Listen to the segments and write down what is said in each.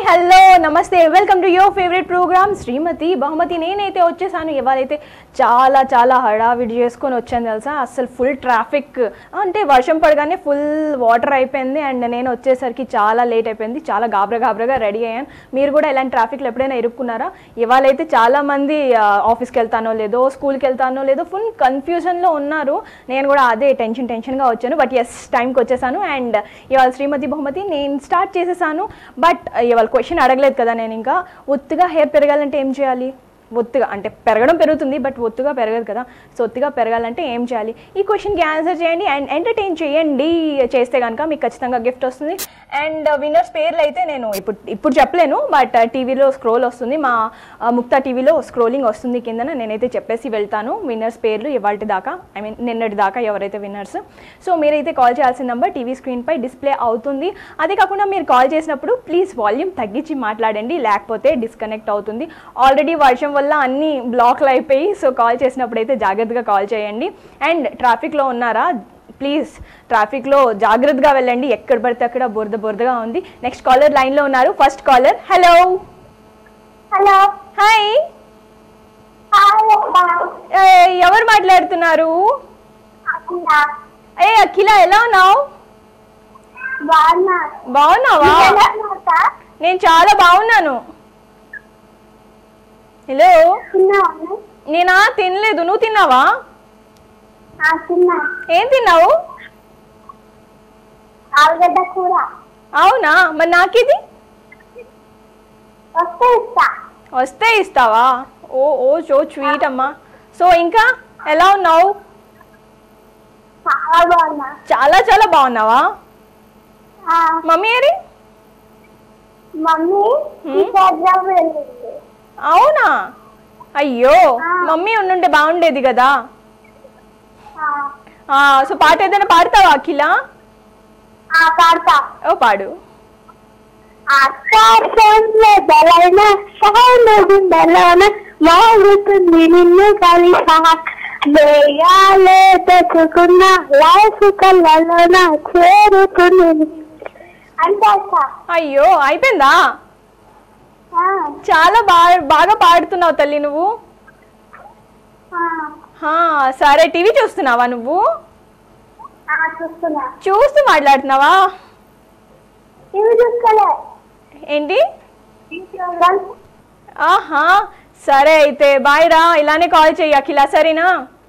Hello నమస్తే welcome to your favourite programme Srimathi Bahumathi. నేనైతే వచ్చేసాను. ఇవాళైతే చాలా చాలా హడావిడి చేసుకొని వచ్చాను తెలుసా. అసలు ఫుల్ ట్రాఫిక్, అంటే వర్షం పడగానే ఫుల్ వాటర్ అయిపోయింది అండ్ నేను వచ్చేసరికి చాలా లేట్ అయిపోయింది. చాలా గాబరగా రెడీ అయ్యాను. మీరు కూడా ఇలాంటి ట్రాఫిక్లో ఎప్పుడైనా ఇరుక్కున్నారా? ఇవాళైతే చాలామంది ఆఫీస్కి వెళ్తానో లేదో, స్కూల్కి వెళ్తానో లేదో ఫుల్ కన్ఫ్యూజన్లో ఉన్నారు. నేను కూడా అదే టెన్షన్గా వచ్చాను. బట్ ఎస్, టైంకి వచ్చేసాను అండ్ ఇవాళ శ్రీమతి బహుమతి నేను స్టార్ట్ చేసేసాను. బట్ ఇవాళ క్వశ్చన్ అడగలేదు కదా నేను. ఇంకా ఒత్తుగా హెయిర్ పెరగాలంటే ఏం చేయాలి? ఒత్తుగా అంటే పెరగడం పెరుగుతుంది, బట్ ఒత్తుగా పెరగదు కదా. సో ఒత్తుగా పెరగాలంటే ఏం చేయాలి? ఈ క్వశ్చన్కి ఆన్సర్ చేయండి అండ్ ఎంటర్టైన్ చేయండి. చేస్తే కనుక మీకు ఖచ్చితంగా గిఫ్ట్ వస్తుంది. అండ్ విన్నర్స్ పేర్లు అయితే నేను ఇప్పుడు చెప్పలేను, బట్ టీవీలో స్క్రోల్ వస్తుంది, మా ముక్తా టీవీలో స్క్రోలింగ్ వస్తుంది కిందన. నేనైతే చెప్పేసి వెళ్తాను విన్నర్స్ పేర్లు ఇవాళ దాకా, నిన్నటి దాకా ఎవరైతే విన్నర్స్. సో మీరైతే కాల్ చేయాల్సిన నెంబర్ టీవీ స్క్రీన్పై డిస్ప్లే అవుతుంది. అదే కాకుండా మీరు కాల్ చేసినప్పుడు ప్లీజ్ వాల్యూమ్ తగ్గించి మాట్లాడండి, లేకపోతే డిస్కనెక్ట్ అవుతుంది. ఆల్రెడీ వర్షం వల్ల అన్ని బ్లాక్లు అయిపోయి, సో కాల్ చేసినప్పుడు అయితే జాగ్రత్తగా కాల్ చేయండి. అండ్ ట్రాఫిక్లో ఉన్నారా? ప్లీజ్ ట్రాఫిక్లో జాగ్రత్తగా వెళ్ళండి. ఎక్కడ పడితే అక్కడ బురదగా ఉంది. నెక్స్ట్ కాలర్ లైన్లో ఉన్నారు. First caller. Hello hello, hi, ఎవరు మాట్లాడుతున్నారు? ఏ అఖిల, ఎలా ఉన్నావు? బాగున్నావా? నేను చాలా బాగున్నాను. హలో, నేనా తినలేదు, నువ్వు తిన్నావా? ఏం తిన్నావు? అవునా, మరి నాకేది? వస్తే ఇస్తావా? ఓ ఓ సో స్వీట్ అమ్మా. సో ఇంకా ఎలా ఉన్నావు? చాలా చాలా బాగున్నావా? మమ్మీ ఏరి? అవునా, అయ్యో, మమ్మీ ఉండుంటే బాగుండేది కదా. సో పాట ఏదైనా పాడతావా అఖిల? ఓ పాడు. మారుతుంది నిన్ను కలిసాలే తెచ్చుకున్న లైఫ్ కళ్ళలోన చేరుతుంది అంటే. అయ్యో, అయిపోయిందా? చాలా బాగా పాడుతున్నావు తల్లి నువ్వు. సరే, టీవీ చూస్తున్నావా నువ్వు? చూస్తూ మాట్లాడుతున్నావా? ఏంటి? ఆహా, సరే అయితే బాయ్ రా. ఇలానే కాల్ చెయ్యి అఖిల, సరేనా?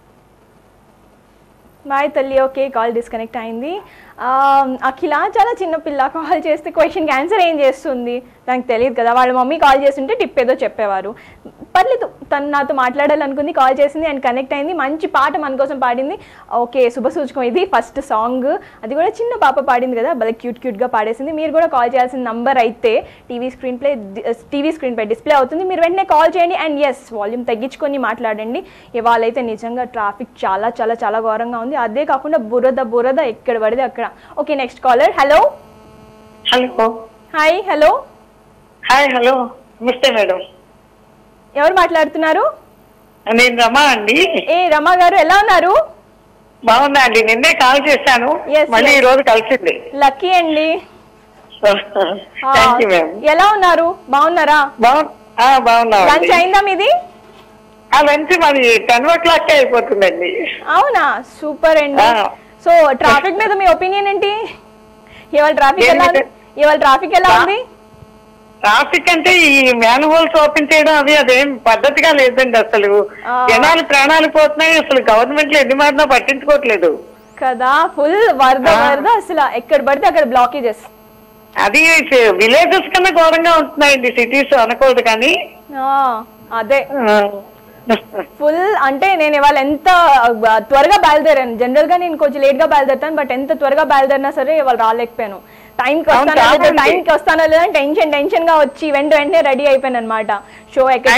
బాయ్ తల్లి. ఓకే, కాల్ డిస్కనెక్ట్ అయింది. అఖిల చాలా చిన్నపిల్ల, కాల్ చేస్తే క్వశ్చన్కి ఆన్సర్ ఏం చేస్తుంది నాకు తెలియదు కదా. వాళ్ళ మమ్మీ కాల్ చేస్తుంటే టిప్ ఏదో చెప్పేవారు. పర్లేదు, తను నాతో మాట్లాడాలనుకుంది, కాల్ చేసింది అండ్ కనెక్ట్ అయింది. మంచి పాట మన కోసం పాడింది. ఓకే, శుభసూచకం. ఇది ఫస్ట్ సాంగ్, అది కూడా చిన్న పాప పాడింది కదా, భలే క్యూట్గా పాడేసింది. మీరు కూడా కాల్ చేయాల్సిన నంబర్ అయితే టీవీ స్క్రీన్పై డిస్ప్లే అవుతుంది. మీరు వెంటనే కాల్ చేయండి అండ్ ఎస్, వాల్యూమ్ తగ్గించుకొని మాట్లాడండి. ఇవాళైతే నిజంగా ట్రాఫిక్ చాలా చాలా చాలా ఘోరంగా ఉంది. అదే కాకుండా బురద ఎక్కడ పడితే అక్కడ. Okay, next caller. Hello. Hello, hi. Hello. Hi. Hello, నమస్తే మేడం. ఎవరు మాట్లాడుతున్నారు? నేను రమా అండి. ఏ రమా గారు, ఎలా ఉన్నారు? బాగున్నా అండి, నిన్నే కాల్ చేశాను, మళ్ళీ ఈ రోజు కలిసింది. లక్కీ అండి. Thank you madam. ఎలా ఉన్నారు? బాగున్నారా? బాగున్నా. లంచ్ అయిందా మీది? లంచ్ మరి 10 అయిపోతుందండి. అవునా, సూపర్ అండి. సో ట్రాఫిక్ మీద మీ ఒపీనియన్ ఏంటి? ఇవాళ ట్రాఫిక్ ఎలా ఉంది? ట్రాఫిక్ అంటే ఈ మ్యాన్ హోల్స్ ఓపెన్ చేయడం అదేం పద్ధతిగా లేదండి. అసలు జనాలు ప్రాణాలు పోతున్నాయి. అసలు గవర్నమెంట్ లో ఎన్ని మారినా పట్టించుకోవట్లేదు కదా. ఫుల్ వరద అసలు ఎక్కడ పడితే అక్కడ బ్లాకేజెస్. అది విలేజెస్ కన్నా ఘోరంగా ఉంటున్నాయండి, సిటీస్ అనకూడదు కానీ. అదే ఫుల్. అంటే నేను ఇవాళ ఎంత త్వరగా బయలుదేరాను. జనరల్ గా నేను కొంచెం లేట్ గా బయలుదేరుతాను, బట్ ఎంత త్వరగా బయలుదేరినా సరే ఇవాళ రాలేకపోయాను. టైంకి వస్తానో లేదా టెన్షన్ గా వచ్చి వెంటనే రెడీ అయిపోయాను అనమాట. షో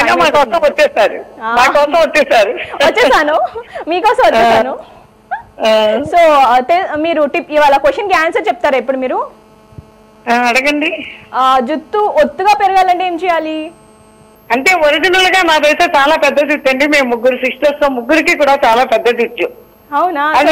వచ్చేసాను, మీకోసం వచ్చేసాను. సో మీరు టిప్ ఇవాళ క్వశ్చన్ కి ఆన్సర్ చెప్తారా ఇప్పుడు మీరు? అడగండి. జుట్టు ఒత్తుగా పెరగాలంటే ఏం చేయాలి? అంటే ఒరిజినల్ గా నాదైతే చాలా పెద్ద జుట్టు అండి. మేము 3 సిస్టర్స్, ముగ్గురికి కూడా చాలా పెద్ద జుట్టు. అవునా? అది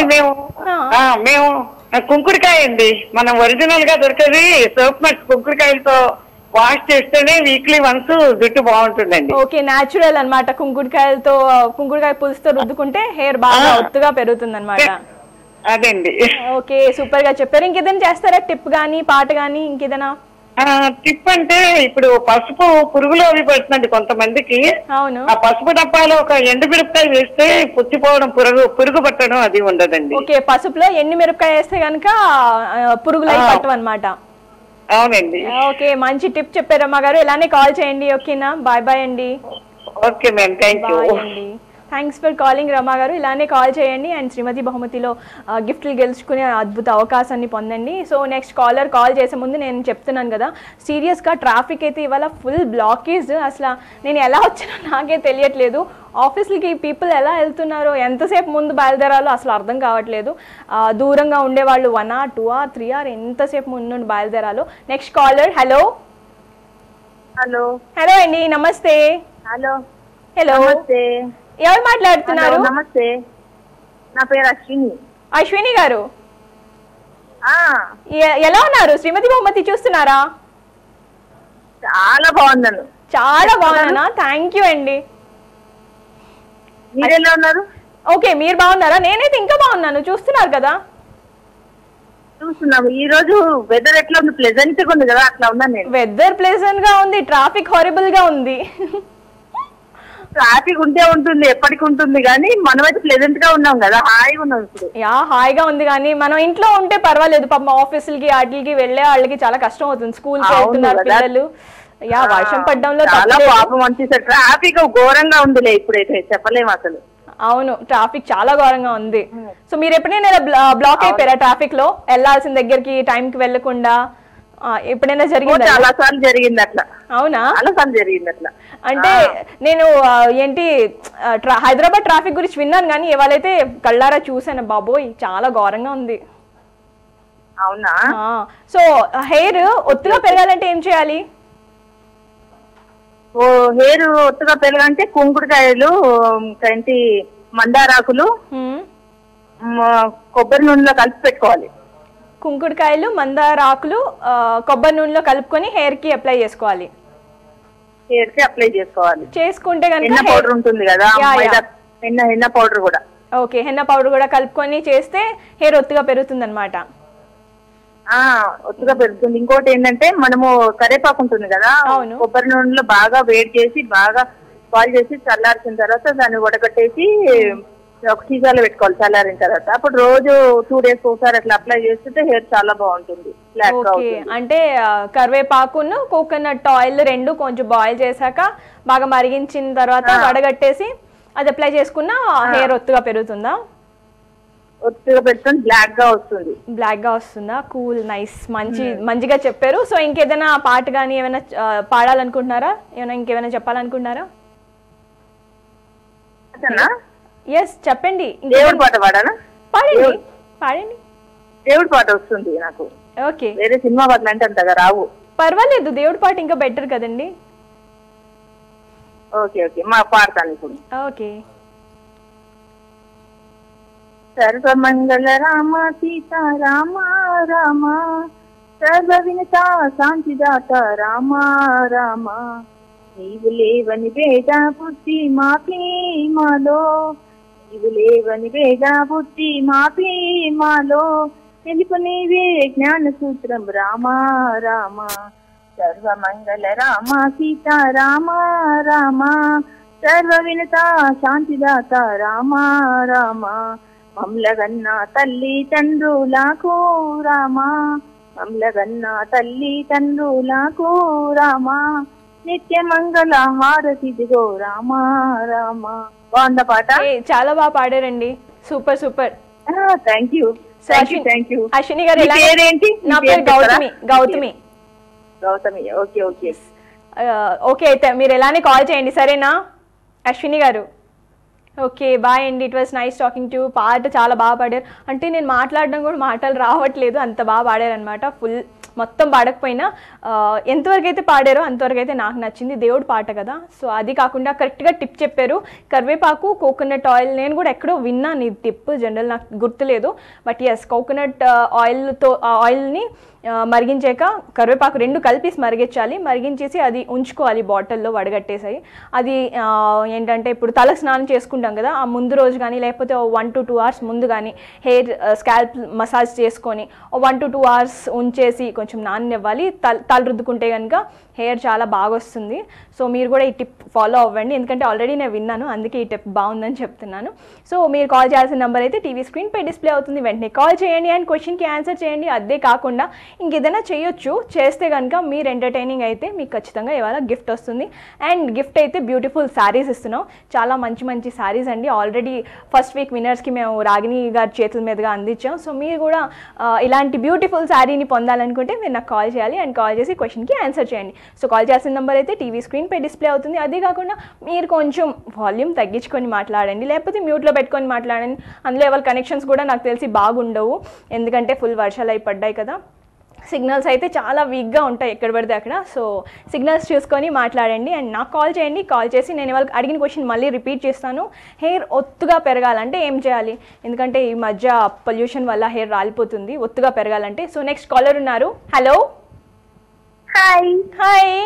మేము కుంకుడికాయ అండి, మనం ఒరిజినల్ గా దొరికేది సోప్ మట్ కుంకుడికాయలతో వాష్ చేస్తేనే వీక్లీ వన్స్ జుట్టు బాగుంటుందండి. ఓకే, న్యాచురల్ అన్నమాట. కుంకుడుకాయ పులుసుతో రుద్దుకుంటే హెయిర్ బాగా ఒత్తుగా పెరుగుతుంది అనమాట. అదండి. ఓకే, సూపర్ గా చెప్పారు. ఇంకేదైనా చేస్తారా టిప్ గానీ పాట గానీ ఇంకేదైనా? టిప్ అంటే ఇప్పుడు పసుపు పురుగులు అవి పడుతుందండి కొంతమందికి. అవును. ఆ పసుపు డబ్బాలో ఒక ఎండు మిరపకాయ వేస్తే పుచ్చిపోవడం, పురుగు పట్టడం అది ఉండదండి. ఓకే, పసుపులో ఎండు మిరపకాయ వేస్తే కనుక పురుగులు అయి పట్టవు అనమాట. అవునండి. ఓకే, మంచి టిప్ చెప్పారు అమ్మ గారు. ఇలానే కాల్ చేయండి. ఓకేనా, బాయ్ బాయ్ అండి. Okay ma'am, thank you. అండి, థ్యాంక్స్ ఫర్ కాలింగ్ రమా గారు. ఇలానే కాల్ చేయండి అండ్ శ్రీమతి బహుమతిలో గిఫ్ట్లు గెలుచుకునే అద్భుత అవకాశాన్ని పొందండి. సో నెక్స్ట్ కాలర్ కాల్ చేసే ముందు నేను చెప్తున్నాను కదా, సీరియస్గా ట్రాఫిక్ అయితే ఇవాళ ఫుల్ బ్లాకేజ్. అసలు నేను ఎలా వచ్చానో నాకే తెలియట్లేదు. ఆఫీస్లకి పీపుల్ ఎలా వెళ్తున్నారో, ఎంతసేపు ముందు బయలుదేరాలో అసలు అర్థం కావట్లేదు. దూరంగా ఉండేవాళ్ళు 1 hour 2 hour 3 hour ఎంతసేపు ముందు నుండి బయలుదేరాలో. Next caller. Hello hello. Hello అండి, నమస్తే. హలో. హలో, నమస్తే. ఎవరు మాట్లాడుతున్నారు? నమస్తే, నా పేరు అశ్విని. అశ్విని గారు, ఆ ఎలా ఉన్నారు? శ్రీమతి బహుమతి చూస్తున్నారా? చాలా బాగున్నాను. చాలా బాగున్నానా? థ్యాంక్ యూ అండి. మీరు ఎలా ఉన్నారు? ఓకే, మీరు బాగున్నారా? నేనైతే ఇంకా బాగున్నాను. చూస్తున్నారు కదా. చూస్తున్నాము. ఈ రోజు వెదర్ ఎట్లా ఉంది? ప్లెజెంట్ గా ఉంది కదా, అట్లా ఉన్నాను నేను. వెదర్ ప్లెజెంట్ గా ఉంది, ట్రాఫిక్ హారిబుల్ గా ఉంది. ట్రాఫిక్ ఉంటే ఉంటుంది, ఎప్పటికి ఉంటుంది, కానీ మనమైతే ప్లెజెంట్ గా ఉన్నాం కదా, హాయిగా ఉన్నాం ఇప్పుడు. హాయిగా ఉంది, కానీ మనం ఇంట్లో ఉంటే పర్వాలేదు. పాపం ఆఫీసులకి వాటికి వెళ్ళే వాళ్ళకి చాలా కష్టం అవుతుంది. స్కూల్ కి వెళ్తున్నారు పిల్లలు. వర్షం పడ్డంలో చాలా పాపం అనిపిస్తుంది. ట్రాఫిక్ ఘోరంగా ఉందిలే ఇప్పుడైతే, చెప్పలేము అసలు. అవును, ట్రాఫిక్ చాలా ఘోరంగా ఉంది. సో మీరు ఎప్పుడైనా బ్లాక్ అయిపోయారా ట్రాఫిక్ లో? వెళ్లాల్సిన దగ్గరికి టైం కి వెళ్లకుండా ఎప్పుడైనా జరిగిందా? చాలా సార్లు జరిగింది అట్లా. అవునా? చాలా సార్లు జరిగింది అట్లా. అంటే నేను ఏంటి హైదరాబాద్ ట్రాఫిక్ గురించి విన్నాను, కానీ ఇవాళైతే కళ్ళారా చూసాను. బాబోయ్, చాలా ఘోరంగా ఉంది. అవునా? సో హెయిర్ ఒత్తుగా పెరగాలంటే ఏం చేయాలి? హెయిర్ ఒత్తుగా పెరగాలంటే కుంకుడుకాయలు, ఏంటి మందారాకులు, కొబ్బరి నూనెలో కలిపి పెట్టుకోవాలి. కుంకుడుకాయలు, మందారాకులు కొబ్బరి నూనెలో కలుపుకొని హెయిర్ కి అప్లై చేసుకోవాలి. హెయిర్ కి అప్లై చేసుకోవాలి. చేసుకుంటే హెన్న పౌడర్ ఉంటుంది కదా, హెన్న పౌడర్ కూడా. ఓకే, హెన్న పౌడర్ కూడా కలుపుకొని చేస్తే హెయిర్ ఒత్తుగా పెరుగుతుంది అనమాట. ఒత్తుగా పెరుగుతుంది. ఇంకోటి ఏంటంటే, మనము కరేపాకు ఉంటుంది కదా, కొబ్బరి నూనెలో బాగా వేడి చేసి బాగా బాయిల్ చేసి చల్లార్చిన తర్వాత దాన్ని వడగట్టేసి ఒక సీసాలో పెట్టుకోవాలి చల్లారిన తర్వాత. అప్పుడు రోజు 2 days ఒకసారి అట్లా అప్లై చేస్తుంటే హెయిర్ చాలా బాగుంటుంది, బ్లాక్ గా అవుతుంది. అంటే కరివేపాకును కోకోనట్ ఆయిల్ రెండు కొంచెం బాయిల్ చేశాక బాగా మరిగించిన తర్వాత వడగట్టేసి అది అప్లై చేసుకున్న హెయిర్ ఒత్తుగా పెరుగుతుందా? ఒత్తుగా పెట్టుకొని బ్లాక్ గా వస్తుంది. బ్లాక్ గా వస్తుందా? కూల్, నైస్, మంచిగా చెప్పారు. సో ఇంకేదైనా పాట కానీ ఏమైనా పాడాలనుకుంటున్నారా? ఇంకేమైనా చెప్పాలనుకుంటున్నారా? ఎస్, చెప్పండి. దేవుడి పాట పాడానా? పాడండి, పాడండి. దేవుడి పాట వస్తుంది నాకు. ఓకే, వేరే సినిమా పాటలు అంటే అంతగా రావు. పర్వాలేదు, దేవుడి పాట ఇంకా బెటర్ కదండి. ఓకే ఓకే, మా పాడతాను ఇప్పుడు. ఓకే. సర్వమంగళ రామ సీతారామ రామ, సర్వ వినత శాంతిదాత రామ రామ, నీవు లేవని వేద బుద్ధి మాపి మాలో, నీవు లేవని వేద బుద్ధి మాపి మాలో, తెలుపు నీవే జ్ఞాన సూత్రం రామ రామ, సర్వమంగళ రామ సీతారామ రామ, సర్వ వినత శాంతిదాత రామ రామ, మమ్లగన్న తల్లి తండ్రులకు రామ, మమ్లగన్న తల్లి తండ్రులకు రామ, నిత్య మంగళ హారతిదిగో రామ రామ. బాగుందా పాట? చాలా బాగా పాడారండి, super super. Thank you. Ashwini గారు, నా పేరు Gautami. Gautami. Gautami. Okay okay okay, అయితే మీరు ఎలానే కాల్ చేయండి, సరేనా అశ్విని గారు? ఓకే, బాయ్ అండి. It was nice talking to. పాట చాలా బాగా పాడారు. అంటే నేను మాట్లాడడం కూడా మాటలు రావట్లేదు, అంత బాగా పాడారు అనమాట. ఫుల్ మొత్తం పాడకపోయినా ఎంతవరకు అయితే పాడారో అంతవరకు అయితే నాకు నచ్చింది. దేవుడు పాట కదా, సో అది కాకుండా కరెక్ట్గా టిప్ చెప్పారు. కరివేపాకు, కోకోనట్ ఆయిల్, నేను కూడా ఎక్కడో విన్నాను ఈ టిప్, జనరల్ నాకు గుర్తులేదు. బట్ ఎస్, కోకోనట్ ఆయిల్ని మరిగించాక కరివేపాకు రెండు కలిపేసి మరిగించాలి. మరిగించేసి అది ఉంచుకోవాలి బాటిల్లో వడగట్టేసాయి. అది ఏంటంటే ఇప్పుడు తలకు స్నానం చేసుకుంటాం కదా, ఆ ముందు రోజు కానీ లేకపోతే 1 to 2 hours ముందు కానీ హెయిర్ స్కాల్ప్ మసాజ్ చేసుకొని 1 to 2 hours ఉంచేసి కొంచెం నాననివ్వాలి. తల రుద్దుకుంటే కనుక హెయిర్ చాలా బాగా వస్తుంది. సో మీరు కూడా ఈ టిప్ ఫాలో అవ్వండి, ఎందుకంటే ఆల్రెడీ నేను విన్నాను, అందుకే ఈ టిప్ బాగుందని చెప్తున్నాను. సో మీరు కాల్ చేయాల్సిన నెంబర్ అయితే టీవీ స్క్రీన్ పై డిస్ప్లే అవుతుంది. వెంటనే కాల్ చేయండి అండ్ క్వశ్చన్కి ఆన్సర్ చేయండి. అదే కాకుండా ఇంకేదైనా చేయొచ్చు, చేస్తే కనుక మీరు ఎంటర్టైనింగ్ అయితే మీకు ఖచ్చితంగా ఇవాళ గిఫ్ట్ వస్తుంది. అండ్ గిఫ్ట్ అయితే బ్యూటిఫుల్ శారీస్ ఇస్తున్నాం, చాలా మంచి మంచి శారీస్ అండి. ఆల్రెడీ ఫస్ట్ వీక్ విన్నర్స్కి మేము రాగిణి గారి చేతుల మీదుగా అందించాం. సో మీరు కూడా ఇలాంటి బ్యూటిఫుల్ శారీని పొందాలనుకుంటే మీరు నాకు కాల్ చేయాలి అండ్ కాల్ చేసి క్వశ్చన్కి ఆన్సర్ చేయండి. సో కాల్ చేయాల్సిన నెంబర్ అయితే టీవీ స్క్రీన్ పై డిస్ప్లే అవుతుంది. అదే కాకుండా మీరు కొంచెం వాల్యూమ్ తగ్గించుకొని మాట్లాడండి, లేకపోతే మ్యూట్లో పెట్టుకొని మాట్లాడండి. అందులో ఎవరి కనెక్షన్స్ కూడా నాకు తెలిసి బాగుండవు, ఎందుకంటే ఫుల్ వర్షాలు అయి పడ్డాయి కదా, సిగ్నల్స్ అయితే చాలా వీక్గా ఉంటాయి ఎక్కడ పడితే అక్కడ. సో సిగ్నల్స్ చూసుకొని మాట్లాడండి అండ్ నాకు కాల్ చేయండి. కాల్ చేసి నేను వాళ్ళకి అడిగిన క్వశ్చన్ మళ్ళీ రిపీట్ చేస్తాను. హెయిర్ ఒత్తుగా పెరగాలంటే ఏం చేయాలి, ఎందుకంటే ఈ మధ్య పొల్యూషన్ వల్ల హెయిర్ రాలిపోతుంది, ఒత్తుగా పెరగాలంటే. సో నెక్స్ట్ కాలర్ ఉన్నారు. హలో. హాయ్. హాయ్,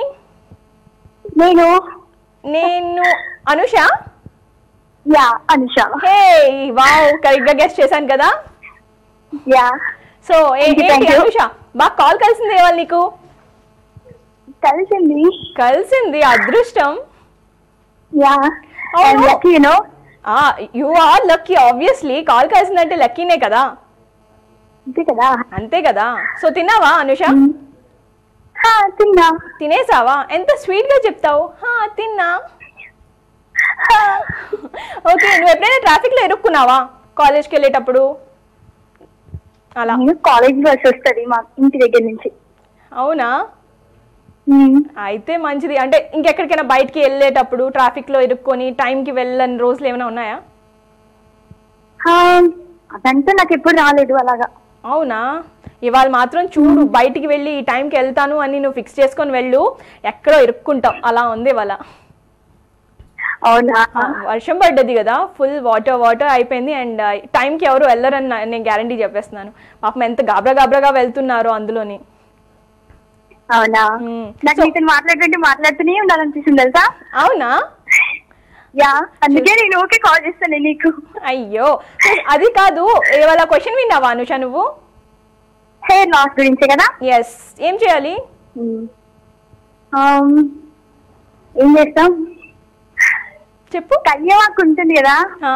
నేను Anusha. Yeah Anusha. Hey wow, కరెక్ట్గా గెస్ట్ చేశాను కదా. యా. సో ఏంటి అనుష, బాగా కాల్ కలిసింది ఇవాళ నీకు? కలిసింది, అదృష్టం. Yeah, I'm lucky, you know. You are lucky, obviously. Call కలిసిందంటే లక్కీనే కదా. అంతే కదా. సో తిన్నావా అనుష? తిన్నా. తినేసావా? ఎంత స్వీట్ గా చెప్తావు. తిన్నా. ఓకే, నువ్వు ఎప్పుడైనా ట్రాఫిక్ లో ఇరుక్కున్నావా కాలేజ్కి వెళ్ళేటప్పుడు? అలా కాలేజ్ బస్ వస్తుంది మా ఇంటి దగ్గర నుంచి. అవునా? అయితే మంచిది. అంటే ఇంకెక్కడికైనా బయటికి వెళ్ళేటప్పుడు ట్రాఫిక్ లో ఇరుక్కొని టైంకి వెళ్ళని రోజులు ఏమైనా ఉన్నాయా? అదంతా నాకు ఎప్పుడు రాలేదు అలాగా. అవునా? ఇవాళ మాత్రం చూడు, బయటికి వెళ్ళి ఈ టైంకి వెళ్తాను అని నువ్వు ఫిక్స్ చేసుకొని వెళ్ళు, ఎక్కడో ఇరుక్కుంటావు. అలా ఉంది ఇవాళ. అవునా? వర్షం పడ్డది కదా, ఫుల్ వాటర్ అయిపోయింది. అండ్ టైంకి ఎవరు వెళ్ళరని నేను గ్యారంటీ చెప్పేస్తున్నాను. పాపం ఎంత గాబరాగా వెళ్తున్నారు అందులోని. అవునా? నాకు నీతో మాట్లాడుతూనే ఉండాలనిపిస్తుంది తెలుసా. అవునా? యా, అందుకే నేను ఓకే కాల్ చేస్తాను నీకు. అయ్యో, అది కాదు, ఇవాళ క్వశ్చన్ విన్నావా అనుష నువ్వు? హెయిర్ లాస్ గురించే కదా. ఎస్. ఏం చేయాలి? ఏం చేస్తాం చెప్పు. కళ్యామాకు ఉంటుంది కదా,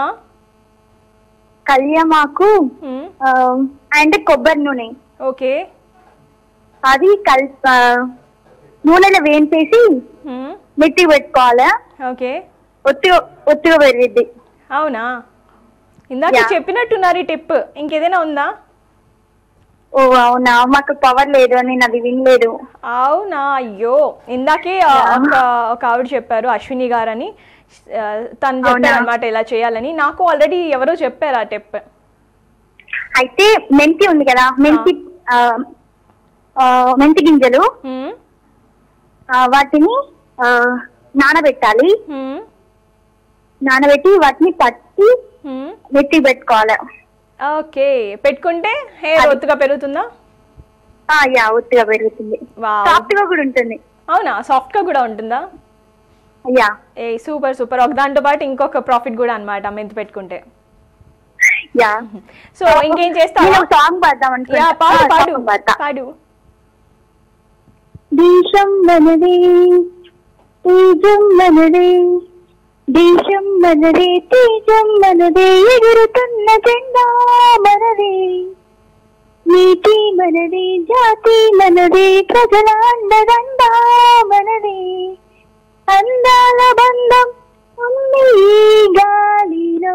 కళ్యామాకు అండ్ కొబ్బరి నూనె. ఓకే. అది నూనెలో వేయించేసి నెత్తికి పెట్టుకోవాలి. ఓకే. ఒత్తిగా పెరిగిద్ది. అవునా? ఇందాక చెప్పినట్టున్నారు ఈ టిప్. ఇంకేదైనా ఉందా? ఓ అవునా, మాకు పవర్ లేదు అని అది వినలేదు. అవునా? అయ్యో, ఇందాకే ఒక ఆవిడ చెప్పారు, అశ్విని గారని, తను చెప్పారు అనమాట ఇలా చేయాలని. నాకు ఆల్రెడీ ఎవరో చెప్పారు ఆ టిప్. అయితే మెంతి ఉంది కదా, మెంతి గింజలు వాటిని నానబెట్టాలి. నానబెట్టి వాటిని పట్టి నెత్తికి పెట్టుకోవాలి. ఓకే. పెట్టుకుంటే హెయిర్ ఒత్తుగా పెరుగుతుందా? యా, ఒత్తుగా పెరుగుతుంది. సాఫ్ట్ గా కూడా ఉంటుంది. అవునా? సాఫ్ట్ గా కూడా ఉంటుందా? యా. ఏ సూపర్. ఒక దాంతో పాటు ఇంకొక ప్రాఫిట్ కూడా అన్నమాట మెంతి పెట్టుకుంటే. యా. సో ఇంకేం చేస్తావు? సాంగ్ పాడదాం అనుకుంటా. పాడు. దేశం మనదే, తేజం మనదే, దేశం మనదే, తేజం మనదే, ఎగురుతున్న జెండా మనదే, నీతి మనదే, జాతి మనదే, ప్రజల అండదండ మనదే, అందాల బంధం ఉంది గాలిలో,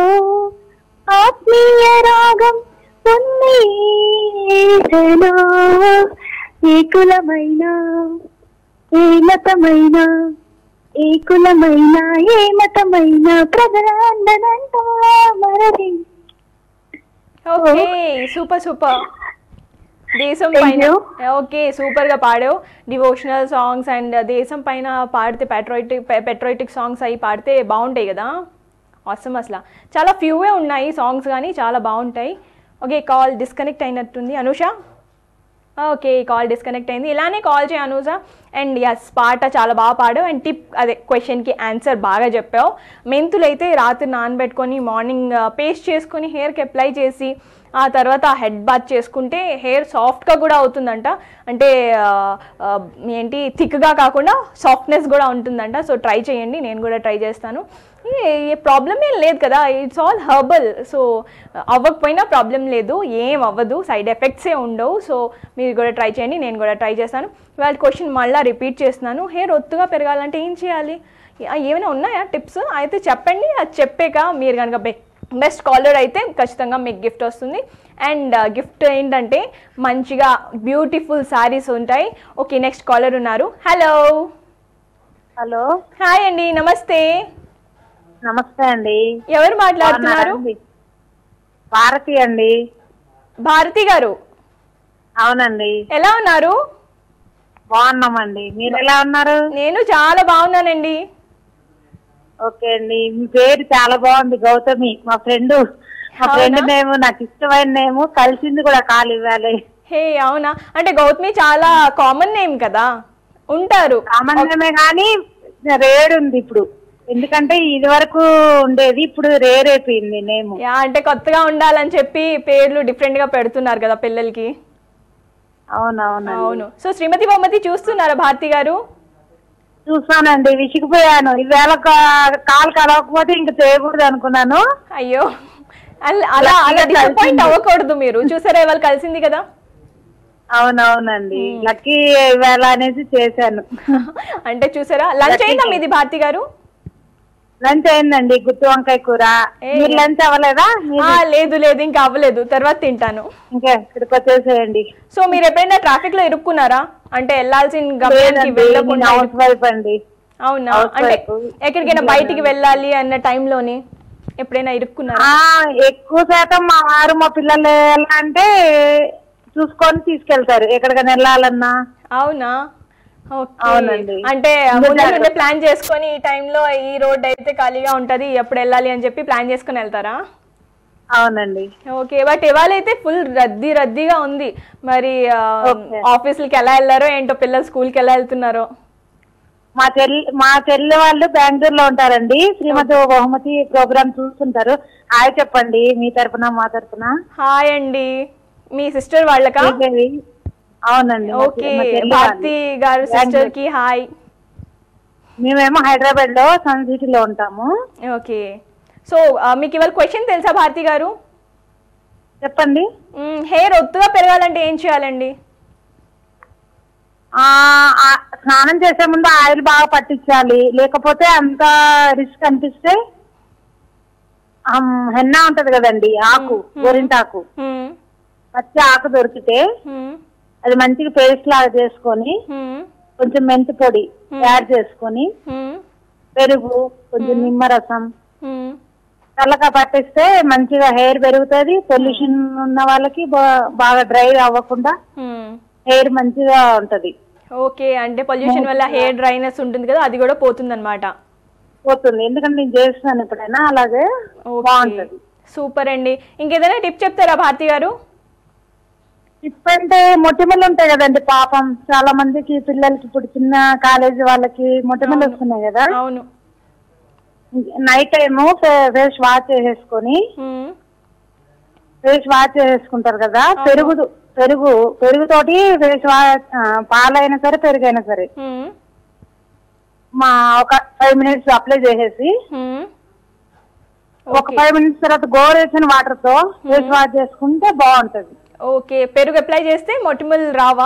ఆత్మీయ రాగం ఉంది ఏసలో, ఏ కులమైన ఏ మతమైన, ఏ కులమైన ఏ మతమైన, ప్రజల అండదండ మనది. Okay, super. దేశం పైన. ఓకే, సూపర్ గా పాడావు. డివోషనల్ సాంగ్స్ అండ్ దేశం పైన పాడితే పెట్రోయిటిక్ సాంగ్స్ అవి పాడితే బాగుంటాయి కదా. అవసరం అసలు చాలా ఫ్యూవే ఉన్నాయి సాంగ్స్, కానీ చాలా బాగుంటాయి. ఓకే, కాల్ డిస్కనెక్ట్ అయినట్టుంది. అనుష ఓకే, కాల్ డిస్కనెక్ట్ అయింది. ఇలానే కాల్ చేయి అనూజ. అండ్ యస్, పాట చాలా బాగా పాడావు. అండ్ టిప్ అదే క్వశ్చన్కి ఆన్సర్ బాగా చెప్పావు. మెంతులు అయితే రాత్రి నానబెట్టుకొని మార్నింగ్ పేస్ట్ చేసుకొని హెయిర్కి అప్లై చేసి ఆ తర్వాత హెడ్ బాత్ చేసుకుంటే హెయిర్ సాఫ్ట్గా కూడా అవుతుందంట. అంటే ఏంటి, థిక్గా కాకుండా సాఫ్ట్నెస్ కూడా ఉంటుందంట. సో ట్రై చేయండి, నేను కూడా ట్రై చేస్తాను. ఏ ప్రాబ్లం ఏం లేదు కదా, ఇట్స్ ఆల్ హర్బల్. సో అవ్వకపోయినా ప్రాబ్లం లేదు, ఏం అవ్వదు, సైడ్ ఎఫెక్ట్సే ఉండవు. సో మీరు కూడా ట్రై చేయండి, నేను కూడా ట్రై చేస్తాను. వాళ్ళ క్వశ్చన్ మళ్ళీ రిపీట్ చేస్తున్నాను. హెయిర్ ఒత్తుగా పెరగాలంటే ఏం చేయాలి, ఏమైనా ఉన్నాయా టిప్స్? అయితే చెప్పండి. అది చెప్పాక మీరు కనుక బెస్ట్ కాలర్ అయితే ఖచ్చితంగా మీకు గిఫ్ట్ వస్తుంది. అండ్ గిఫ్ట్ ఏంటంటే మంచిగా బ్యూటిఫుల్ శారీస్ ఉంటాయి. ఓకే, నెక్స్ట్ కాలర్ ఉన్నారు. హలో. హలో, హాయ్ అండి, నమస్తే. నమస్తే అండి. ఎవరు మాట్లాడుతున్నారు? భారతి అండి. భారతి గారు? అవునండి. ఎలా ఉన్నారు? బాగున్నామండి, మీరు ఎలా ఉన్నారు? నేను చాలా బాగున్నానండి. ఓకే అండి, మీ పేరు చాలా బాగుంది, గౌతమి. మా ఫ్రెండ్ నేమ్, నాకు ఇష్టమైన నేమ్, కలిసింది కూడా కాల్ ఇవ్వాలి. హే అవునా? అంటే గౌతమి చాలా కామన్ నేమ్ కదా, ఉంటారు. కామన్ నేమే కానీ రేర్ ఉంది ఇప్పుడు, ఎందుకంటే ఇది వరకు ఉండేది, ఇప్పుడు రేర్ అయిపోయింది నేమ్. అంటే కొత్తగా ఉండాలని చెప్పి పేర్లు డిఫరెంట్ గా పెడుతున్నారు కదా పిల్లలకి. అవును. సో శ్రీమతి బహుమతి చూస్తున్నారా భారతి గారు? చూస్తానండి, విసిగిపోయాను. ఈవేళ కాల్ కలవకపోతే ఇంక చేయకూడదు అనుకున్నాను. అయ్యో, అలా డిసప్పాయింట్ అవ్వకూడదు మీరు. చూసారా, ఇవాళ కలిసింది కదా. అవునవునండి, లక్కీ ఈవేళ అనేసి చేశాను. అంటే చూసారా, లంచ్ అయిందా మీది భారతి గారు? లంచ్ అయిందండి, గుత్తి వంకాయ కూర. మీరు లంచ్ అవ్వలేదా? లేదు, ఇంకా అవ్వలేదు, తర్వాత తింటాను. ఇంకా ఇక్కడికి వచ్చేసేయండి. సో మీరు ఎప్పుడైనా ట్రాఫిక్ లో ఇరుక్కున్నారా? అంటే వెళ్ళాల్సిన గమ్యానికి వెళ్ళకుండా? హౌస్ వైఫ్ అండి. అవునా? అంటే ఎక్కడికైనా బయటికి వెళ్ళాలి అన్న టైంలోని ఎప్పుడైనా ఇరుక్కున్నారా? ఎక్కువ శాతం మా వారు మా పిల్లలు ఎలా అంటే చూసుకొని తీసుకెళ్తారు ఎక్కడికైనా వెళ్ళాలన్నా. అవునా? అవునండి. అంటే ముందే ప్లాన్ చేసుకొని ఈ టైంలో ఈ రోడ్ అయితే ఖాళీగా ఉంటది, ఎప్పుడు వెళ్ళాలి అని చెప్పి ప్లాన్ చేసుకుని వెళ్తారా? అవునండి. ఓకే, బట్ ఇవాళైతే ఫుల్ రద్దీగా ఉంది. మరి ఆఫీసులకి ఎలా వెళ్ళారో ఏంటో, పిల్లలు స్కూల్కి ఎలా వెళ్తున్నారో? మా చెల్లి వాళ్ళు బెంగళూరులో ఉంటారండి. శ్రీమతి బహుమతి ప్రోగ్రామ్ చూస్తుంటారు. హాయ్ చెప్పండి మీ తరపున, మా తరపున. హాయ్ అండి. మీ సిస్టర్ వాళ్ళకా? అవునండి. ఓకే, భారతి గారు సిస్టర్ కి హాయ్. మేమేమో హైదరాబాద్ లో సన్ సిటీలో ఉంటాము. ఓకే, సో మీకు ఇవాళ క్వశ్చన్ తెలుసా భారతి గారు? చెప్పండి. హెయిర్ ఒత్తుగా పెరగాలంటే ఏం చేయాలండి? స్నానం చేసే ముందు ఆయిల్ బాగా పట్టించాలి, లేకపోతే అంత రిస్క్ అనిపిస్తే హెన్నా ఉంటది కదండి, ఆకు, గోరింటాకు, పచ్చి ఆకు దొరికితే అది మంచిగా పేస్ట్ లాగా చేసుకొని కొంచెం మెంతి పొడి యాడ్ చేసుకొని పెరుగు, కొంచెం నిమ్మరసం చల్లగా పట్టిస్తే మంచిగా హెయిర్ పెరుగుతుంది. పొల్యూషన్ ఉన్న వాళ్ళకి బాగా డ్రై అవ్వకుండా హెయిర్ మంచిగా ఉంటది. ఓకే, అంటే పొల్యూషన్ వల్ల హెయిర్ డ్రైనెస్ ఉంటుంది కదా, అది కూడా పోతుంది అనమాట. పోతుంది, ఎందుకంటే నేను చేస్తున్నాను ఎప్పుడైనా, అలాగే బాగుంటది. సూపర్ అండి. ఇంకేదైనా టిప్ చెప్తారా భారతి గారు? టిప్ అంటే మొటిమలు ఉంటాయి కదండి, పాపం చాలా మందికి పిల్లలకి, ఇప్పుడు చిన్న కాలేజీ వాళ్ళకి మొటిమలు వస్తున్నాయి కదా. అవును. నైట్ టైము ఫేస్ వాష్ చేసేసుకుంటారు కదా. పెరుగుతోటి ఫేస్ వాష్, పాలైనా సరే పెరుగైనా సరే ఒక 5 minutes అప్లై చేసేసి ఒక 5 minutes తర్వాత గోరేసిన వాటర్ తో ఫేస్ వాష్ చేసుకుంటే బాగుంటది. ఓకే, పెరుగు అప్లై చేస్తే మొటిమలు రావా?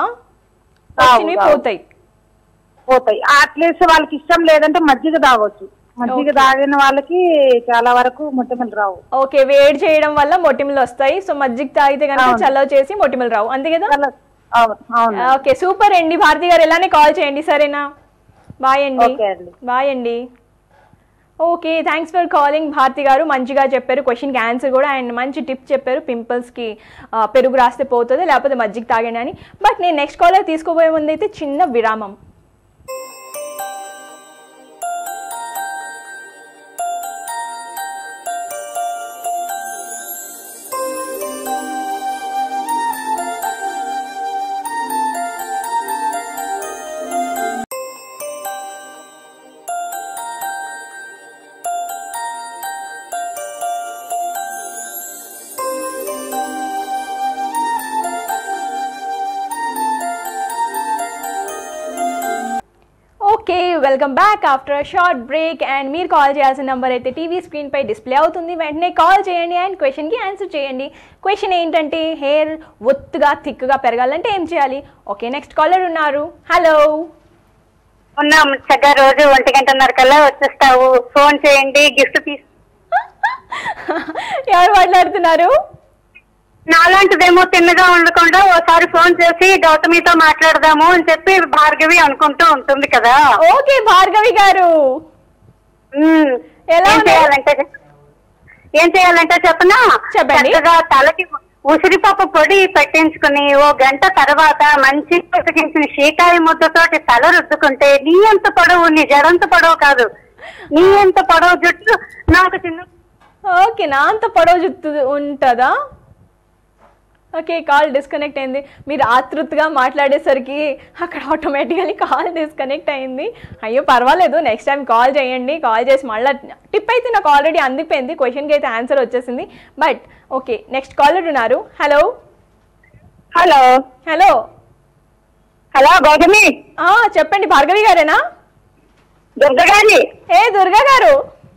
పోతాయి. అట్లీస్ట్ వాళ్ళకి ఇష్టం లేదంటే మజ్జిగ తాగొచ్చు. మజ్జిగ తాగిన వాళ్ళకి చాలా వరకు మొటిమలు రావు. ఓకే, వేడి చేయడం వల్ల మొటిమలు వస్తాయి. సో మజ్జిగ తాగితే కనుక చల్లవ చేసి మొటిమలు రావు, అంతే కదా? ఓకే, సూపర్ అండి. భారతి గారు ఇలానే కాల్ చేయండి, సరేనా? బాయ్ అండి. Okay, thanks for calling Bharathi garu. మంచిగా చెప్పారు, క్వశ్చన్కి ఆన్సర్ కూడా, అండ్ మంచి టిప్ చెప్పారు. పింపుల్స్కి పెరుగు రాస్తే పోతుంది, లేకపోతే మజ్జిగ తాగండి అని. బట్ నేను నెక్స్ట్ కాలర్ తీసుకోబోయే ముందు అయితే చిన్న విరామం. Okay, welcome back after a short break. And మీరు కాల్ చేయాల్సిన నెంబర్ అయితే టీవీ స్క్రీన్ పై డిస్ప్లే అవుతుంది. వెంటనే కాల్ చేయండి అండ్ క్వశ్చన్కి ఆన్సర్ చేయండి. క్వశ్చన్ ఏంటంటే, హెయిర్ ఒత్తుగా థిక్గా పెరగాలంటే ఏం చేయాలి? ఓకే, నెక్స్ట్ కాలర్ ఉన్నారు. హలో. ఉన్నాం చక్కగా, రోజు 1:30 కల్లా వచ్చేస్తావు. ఫోన్ చేయండి, గిఫ్ట్ ఎవరు మాట్లాడుతున్నారు? నాలాంటిదేమో తిన్నగా ఉండకుండా ఓసారి ఫోన్ చేసి గౌతమితో మాట్లాడదాము అని చెప్పి భార్గవి అనుకుంటూ ఉంటుంది కదా. ఓకే భార్గవి గారు, ఏం చేయాలంటే చెప్పనా? చెప్పండి. చక్కగా తలకి ఉసిరిపప్పు పొడి పెట్టించుకుని ఓ గంట తర్వాత మంచి ఉతికించిన షీకాయ ముద్దతోటి తల రుద్దుకుంటే నీ ఎంత పొడవు, నీ జడంత పొడవు కాదు, నీ ఎంత పొడవు జుట్టు నాకు చిన్న. ఓకే, నా అంత పొడవు జుట్టు ఉంటుందా? ఓకే, కాల్ డిస్కనెక్ట్ అయింది. మీరు ఆతృతగా మాట్లాడేసరికి అక్కడ ఆటోమేటికలీ కాల్ డిస్కనెక్ట్ అయింది. అయ్యో పర్వాలేదు, నెక్స్ట్ టైం కాల్ చేయండి. కాల్ చేసి మళ్ళీ టిప్ అయితే నాకు ఆల్రెడీ అందిపోయింది, క్వశ్చన్కి అయితే ఆన్సర్ వచ్చేసింది. బట్ ఓకే, నెక్స్ట్ కాలర్ ఉన్నారు. Hello. Hello. Hello. Hello Gautami. చెప్పండి, భార్గవి గారేనా? దుర్గా గారి. ఏ దుర్గా గారు,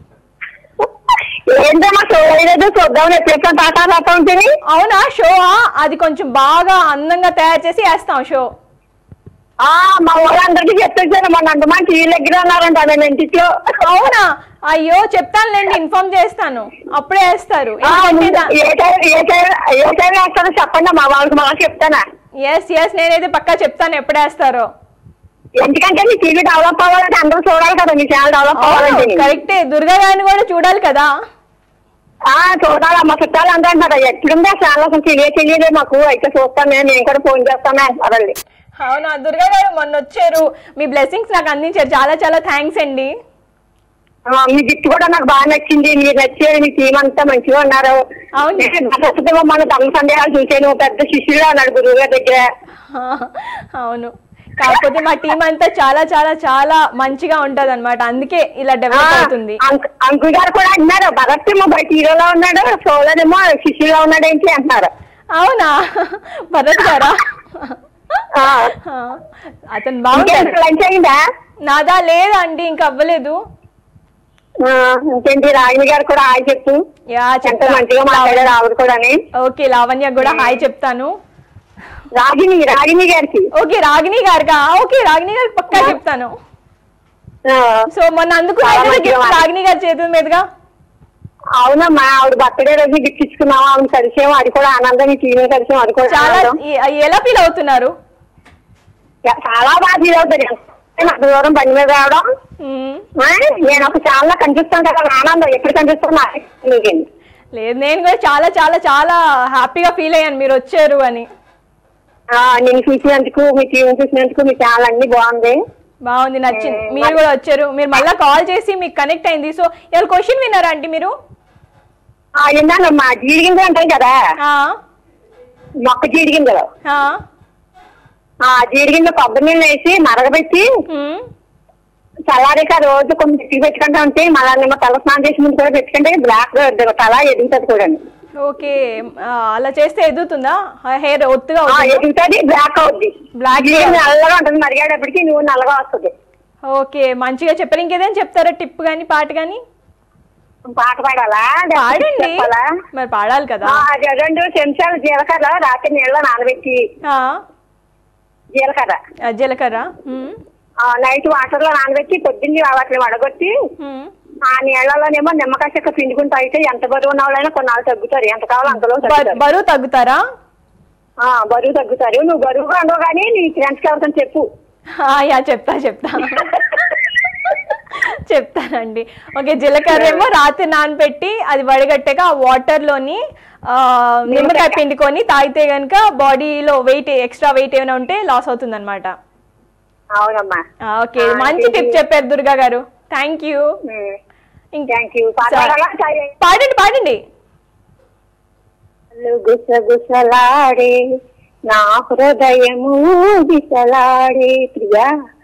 ఏంటమ్మా షో లేదు, చూద్దాం ఎప్పుడు టాటా ఉంటుంది. అవునా, షో? అది కొంచెం బాగా అందంగా తయారు చేసి వేస్తాం షో. మా వాళ్ళందరికీ చెప్పేసాను, మొన్న అంతమంది టీవీ దగ్గర ఉన్నారంట మేము ఇంటిలో. అవునా? అయ్యో చెప్తానులేండి, ఇన్ఫార్మ్ చేస్తాను, అప్పుడే వేస్తారు. ఏ టైం వేస్తారో చెప్పండి, మా వాళ్ళకి మళ్ళీ చెప్తానా? ఎస్ ఎస్, నేనైతే పక్కా చెప్తాను ఎప్పుడు వేస్తారో. ఎందుకంటే మీ టీవీ డెవలప్ అవ్వాలంటే అందరూ చూడాలి కదా, మీ ఛానల్ డెవలప్ అవ్వాలంటే. కరెక్టే, దుర్గా గారిని కూడా చూడాలి కదా. చూడాలి, మా చుట్టాలు అంతా అంటారు ఎట్లుందా ఛానల్ తెలియదే మాకు, అయితే చూస్తాను నేను కూడా ఫోన్ చేస్తాను అంటారండి. అవునా, దుర్గా గారు మొన్న వచ్చారు, మీ బ్లెస్సింగ్స్ నాకు అందించారు, చాలా చాలా థ్యాంక్స్ అండి. మీ గిఫ్ట్ కూడా నాకు బాగా నచ్చింది, మీరు నచ్చారు, మీ టీం అంతా మంచిగా ఉన్నారు. అవును, మన తమ సందేహాలు చూసాను, పెద్ద శిష్యుడు అన్నాడు గురువు గారి దగ్గర. అవును, కాకపోతే మా టీం అంతా చాలా చాలా చాలా మంచిగా ఉంటది అనమాట, అందుకే ఇలా డెవలప్ అవుతుంది. అంకుల్ గారు కూడా అన్నారు, భరత్ ఏమో బయట హీరోలో ఉన్నాడు, సోలనేమో శిష్యులో ఉన్నాడు ఏంటి అంటున్నారు. అవునా, భరత్ గారా? అతను బాగుంటాడు. లంచ్ అయిందా? నాదా లేదండి, ఇంకా అవ్వలేదు. ఇంకేంటి, రాగిణి గారు కూడా హాయ్ చెప్పు. మంచిగా మాట్లాడారు ఆవిడ కూడా. ఓకే, లావణ్య కూడా హాయ్ చెప్తాను. రాగిణి గారికి. ఓకే, రాగిణి గారికా? ఓకే, రాగిణి గారికి పక్కా చెప్తాను. సో మొన్న అందుకు రాగిణి గారి చేతుల మీదుగా. అవునమ్మా, ఆవిడ బర్త్డే రోజు గిఫ్ట్ ఇచ్చుకున్నాము, ఆవిడ కలిసాము, అది కూడా ఆనందం. టీవీ కలిసాము, అది కూడా చాలా. ఎలా ఫీల్ అవుతున్నారు? చాలా బాగా ఫీల్ అవుతారు, దూరం బండి మీద రావడం. నేను ఒక చాలా కనిపిస్తాను కదా ఆనందం, ఎప్పుడు కనిపిస్తున్నా. లేదు, నేను కూడా చాలా చాలా చాలా హ్యాపీగా ఫీల్ అయ్యాను మీరు వచ్చారు అని. నేను చూసినందుకు, మీ టీవీ చూసినందుకు, మీ ఛానల్ అన్ని బాగుంది, నచ్చింది. మీరు కూడా వచ్చారు, మీరు మళ్ళీ కాల్ చేసి మీకు కనెక్ట్ అయింది. సో ఇవాళ క్వశ్చన్ విన్నారా అండి మీరు? విన్నానమ్మా, జీడిగింజలు ఉంటాయి కదా, మొక్క జీడిగింజలు. జీడిగింజలు కొబ్బరి నీళ్ళు వేసి మరగబెట్టి చల్లారిక రోజు కొంచెం పెట్టి పెట్టుకుంటా ఉంటే, మళ్ళీ తల స్నానం చేసి ముందు కూడా పెట్టుకుంటే బ్లాక్ తల ఎదుగుతుంది కూడా. ఓకే, అలా చేస్తే ఎదుగుతుందా హెయిర్? ఒత్తుగా ఎదుగుతుంది, బ్లాక్ అవుద్ది. బ్లాక్ నల్లగా ఉంటుంది, మరిగేటప్పటికి నువ్వు నల్లగా వస్తుంది. ఓకే, మంచిగా చెప్పారు. ఇంకేదైనా చెప్తారా టిప్ గానీ పాట గానీ? పాట పాడాలా? పాడండి మరి, పాడాలి కదా. 2 చెంచాలు జీలకర్ర రాత్రి నీళ్ళ నానబెట్టి, జీలకర్ర నైట్ వాటర్ లో నానబెట్టి పొద్దున్నే వాటిని వడగొట్టి ఆ నీళ్లలోనేమో నిమ్మకాయ చెక్క పిండుకుంటూ అయితే ఎంత బరువు ఉన్న వాళ్ళైనా కొన్నాళ్ళు తగ్గుతారు, ఎంత కావాలో అంతలో బరువు తగ్గుతారా? బరువు తగ్గుతారు. నువ్వు బరువుగా ఉండవు కానీ నీ ఫ్రెండ్స్ కి ఎవరికైనా చెప్పు. చెప్తానండి. ఓకే, జీలకర్ర ఏమో రాత్రి నానబెట్టి అది వడగట్టాక ఆ వాటర్ లోని నిమ్మకాయ పిండుకొని తాగితే గనుక బాడీలో వెయిట్, ఎక్స్ట్రా వెయిట్ ఏమైనా ఉంటే లాస్ అవుతుంది అనమాట. అవునమ్మా. ఓకే, మంచి టిప్ చెప్పారు దుర్గా గారు, థ్యాంక్ యూ. పాడండి. గుసగుసలాడే నా హృదయము విసలాడే ప్రియా,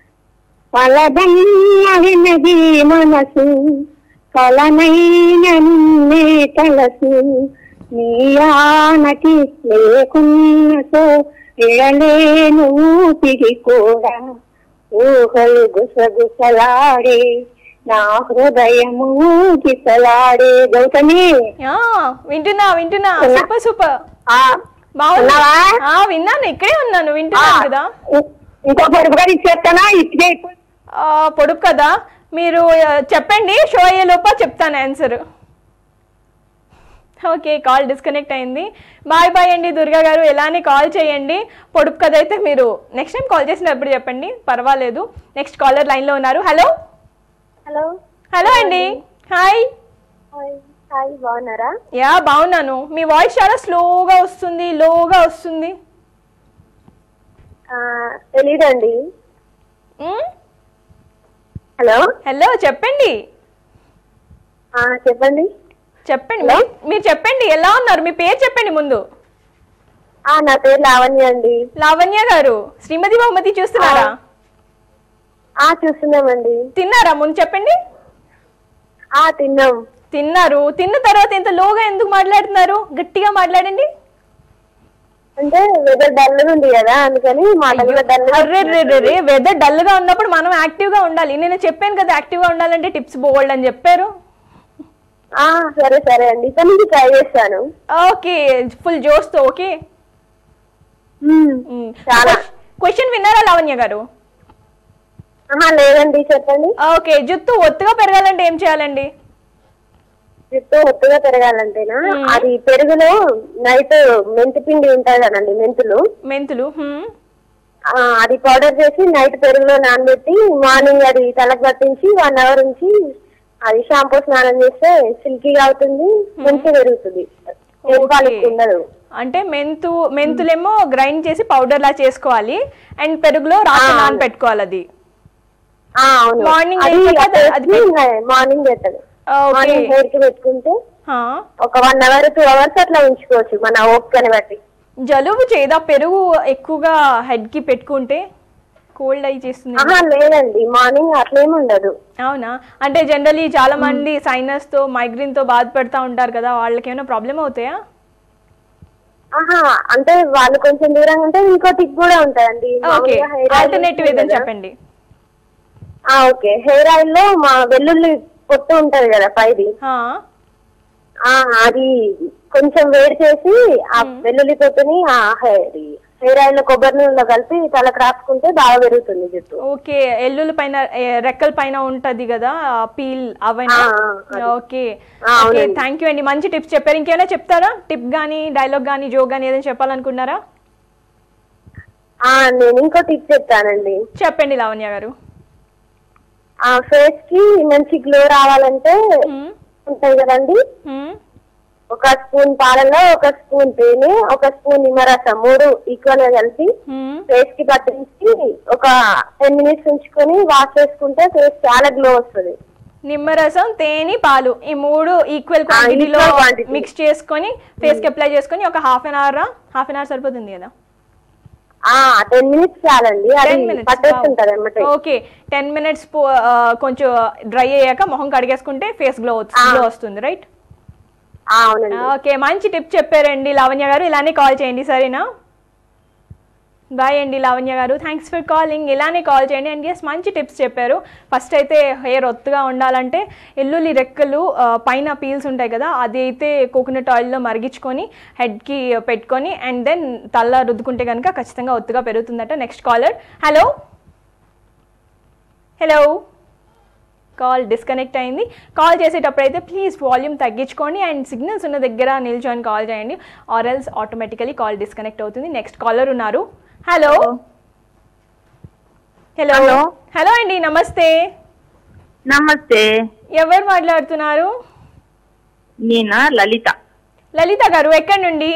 పలదన్నది మనసు, కలనైన నిన్నే తలసు, నీయానకి లేకున్నతో ఇళలేను ఊపిరి కూడా, ఊహలు గుసగుసలాడే నా హృదయము గిసలాడే. గౌతమి వింటున్నా సూపర్ సూపర్. విన్నాను, ఇక్కడే ఉన్నాను, వింటున్నాను కదా. ఇంకో పొడుపు గారు ఇచ్చేస్తానా? ఇచ్చే పొడుపు కదా, మీరు చెప్పండి, షో అయ్యే లోప చెప్తాను ఆన్సర్. ఓకే, కాల్ డిస్కనెక్ట్ అయింది. బాయ్ బాయ్ అండి దుర్గా గారు, ఎలానే కాల్ చేయండి. పొడుపు కథ అయితే మీరు నెక్స్ట్ టైం కాల్ చేసినప్పుడు చెప్పండి, పర్వాలేదు. నెక్స్ట్ కాలర్ లైన్లో ఉన్నారు. హలో హలో హలో అండి. హాయ్ హాయ్, బాగున్నారా? యా బాగున్నాను. మీ వాయిస్ చాలా స్లోగా వస్తుంది, లోగా వస్తుంది. తెలీదండి. హలో హలో చెప్పండి. చెప్పండి చెప్పండి, మీరు చెప్పండి, ఎలా ఉన్నారు? మీ పేరు చెప్పండి ముందు. నా పేరు లావణ్య అండి. లావణ్య గారు, శ్రీమతి బహుమతి చూస్తున్నారా? చూస్తున్నామండి. తిన్నారా? ముందు చెప్పండి. తిన్నారు. తిన్న తర్వాత ఇంత లోగా ఎందుకు మాట్లాడుతున్నారు? గట్టిగా మాట్లాడండి. అంటే వెదర్ డల్ ఉంది కదా, అందుకని వెదర్ డల్ గా ఉన్నప్పుడు మనం యాక్టివ్ గా ఉండాలి. నేను చెప్పాను కదా, యాక్టివ్ గా ఉండాలంటే టిప్స్ బోల్డ్ అని చెప్పారు. సరే సరే అండి, ఇక్కడ నుంచి ట్రై చేస్తాను. ఓకే, ఫుల్ జోష్ తో. ఓకే, చాలా. క్వశ్చన్ విన్నారా లావణ్య గారు? లేదండి, చెప్పండి. ఓకే, జుట్టు ఒత్తుగా పెరగాలంటే ఏం చేయాలండి? జుట్టు ఒత్తుగా పెరగాలంటేనా, అది పెరుగులో నైట్ మెంతి పిండి ఉంటాయి కదండి, మెంతులు అది పౌడర్ చేసి నైట్ పెరుగులో నానబెట్టి మార్నింగ్ అది తలకు పట్టించి 1 hour ఉంచి అది షాంపూ స్నానం చేస్తే సిల్కీగా అవుతుంది, మంచిగా పెరుగుతుంది, ఉండదు. అంటే మెంతులేమో గ్రైండ్ చేసి పౌడర్ లా చేసుకోవాలి, అండ్ పెరుగులో రాత్రి నానబెట్టుకోవాలి. అది మార్నింగ్ పెట్టదు. హెయిర్ కి పెట్టుకుంటే ఒక 1 hour 2 hours అట్లా ఉంచుకోవచ్చు, మన ఓపికని బట్టి. జలుబు చేయదా పెరుగు ఎక్కువగా హెడ్ కి పెట్టుకుంటే? కోల్డ్ అయి చేస్తుంది? లేదండి, మార్నింగ్ అట్లేమి ఉండదు. అవునా? అంటే జనరలీ చాలా మంది సైనస్ తో మైగ్రేన్ తో బాధపడతా ఉంటారు కదా, వాళ్ళకి ఏమైనా ప్రాబ్లం అవుతాయా? అంటే వాళ్ళు కొంచెం దూరంగా ఉంటే ఇంకో టిప్ కూడా ఉంటాయండి. ఆల్టర్నేటివ్ ఏదని చెప్పండి. ఓకే, హెయిర్ ఆయిల్ లో మా వెల్లుల్లి పొట్టు ఉంటది కదా పైది, అది కొంచెం వేడి చేసి ఆ వెల్లుల్లి పొట్టుని హెయిర్ ఆయిల్ లో కొబ్బరి నూనెలో కలిపి తలకు రాసుకుంటే బాగా పెరుగుతుంది జుట్టు. ఓకే, ఎల్లుల్లి పైన రెక్కల పైన ఉంటది కదా పీల్, అవైనా? ఓకే, థ్యాంక్ యూ అండి, మంచి టిప్స్ చెప్పారు. ఇంకేమైనా చెప్తారా? టిప్ గానీ, డైలాగ్ గానీ, జోక్ గానీ ఏదైనా చెప్పాలనుకున్నారా? నేను ఇంకో టిప్ చెప్తానండి. చెప్పండి లావణ్య గారు. ఫేస్ కి మంచి గ్లో రావాలంటే ఉంటాయి కదండి, ఒక స్పూన్ పాలలో 1 స్పూన్ తేనె, 1 స్పూన్ నిమ్మరసం 3 ఈక్వల్ గా కలిపి ఫేస్ కి పట్టించి ఒక 10 minutes ఉంచుకొని వాష్ చేసుకుంటే ఫేస్ చాలా గ్లో వస్తుంది. నిమ్మరసం, తేనె, పాలు ఈ 3 ఈక్వల్ క్వాంటిటీలో మిక్స్ చేసుకొని ఫేస్ కి అప్లై చేసుకొని ఒక హాఫ్ అన్ అవర్ సరిపోతుంది కదా? 10 minutes చాలండి, పట్టేస్తుంటది అన్నమాట. ఓకే, 10 minutes కొంచెం డ్రై అయ్యాక మొహం కడిగేసుకుంటే ఫేస్ గ్లో వస్తుంది, రైట్? ఓకే, మంచి టిప్ చెప్పారండి లావణ్య గారు, ఇలానే కాల్ చేయండి, సరేనా? బాయ్ అండి Lavanya garu, thanks for calling. ఇలానే కాల్ చేయండి. అండ్ ఎస్, మంచి టిప్స్ చెప్పారు. ఫస్ట్ అయితే హెయిర్ ఒత్తుగా ఉండాలంటే ఎల్లుల్లి రెక్కలు పైన పీల్స్ ఉంటాయి కదా, అది అయితే కోకోనట్ ఆయిల్లో మరిగించుకొని హెడ్కి పెట్టుకొని అండ్ దెన్ తల రుద్దుకుంటే కనుక ఖచ్చితంగా ఒత్తుగా పెరుగుతుందట. Next caller. Hello hello, call disconnect అయింది. కాల్ చేసేటప్పుడు అయితే ప్లీజ్ వాల్యూమ్ తగ్గించుకోండి అండ్ సిగ్నల్స్ ఉన్న దగ్గర నిల్చొని కాల్ చేయండి, or else automatically call disconnect అవుతుంది. నెక్స్ట్ కాలర్ ఉన్నారు. హలో హలో హలో అండి, నమస్తే. నమస్తే, ఎవరు మాట్లాడుతున్నారు? నేనా లలిత. లలిత గారు, ఎక్కడి నుండి?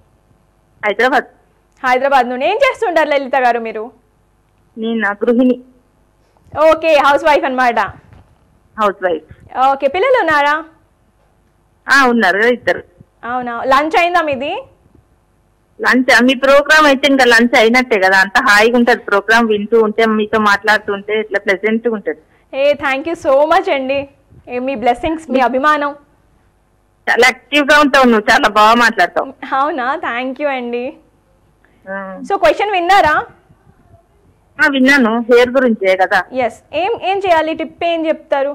హైదరాబాద్ నుండి. ఏం చేస్తుంటారు లలిత గారు మీరు? నేను గృహిణి. ఓకే, హౌస్ వైఫ్ అన్నమాట. Housewife. ఓకే, పిల్లలు ఉన్నారా? ఉన్నారు, 2. అవునా, లంచ్ అయిందా మీది? లంచ్, మీ ప్రోగ్రామ్ అయితే ఇంకా లంచ్ అయినట్టే కదా, అంత హాయిగా ఉంటది ప్రోగ్రామ్ వింటూ ఉంటే, మీతో మాట్లాడుతుంటే ఇట్లా ప్లెజెంట్ గా ఉంటది. థ్యాంక్ యూ సో మచ్ అండి, మీ బ్లెస్సింగ్స్, మీ అభిమానం. చాలా యాక్టివ్ గా ఉంటావు నువ్వు, చాలా బాగా మాట్లాడతావు. అవునా, థ్యాంక్ యూ అండి. సో క్వశ్చన్ విన్నారా? విన్నాను, హెయిర్ గురించే కదా. ఎస్, ఏం చేయాలి, టిప్ ఏం చెప్తారు?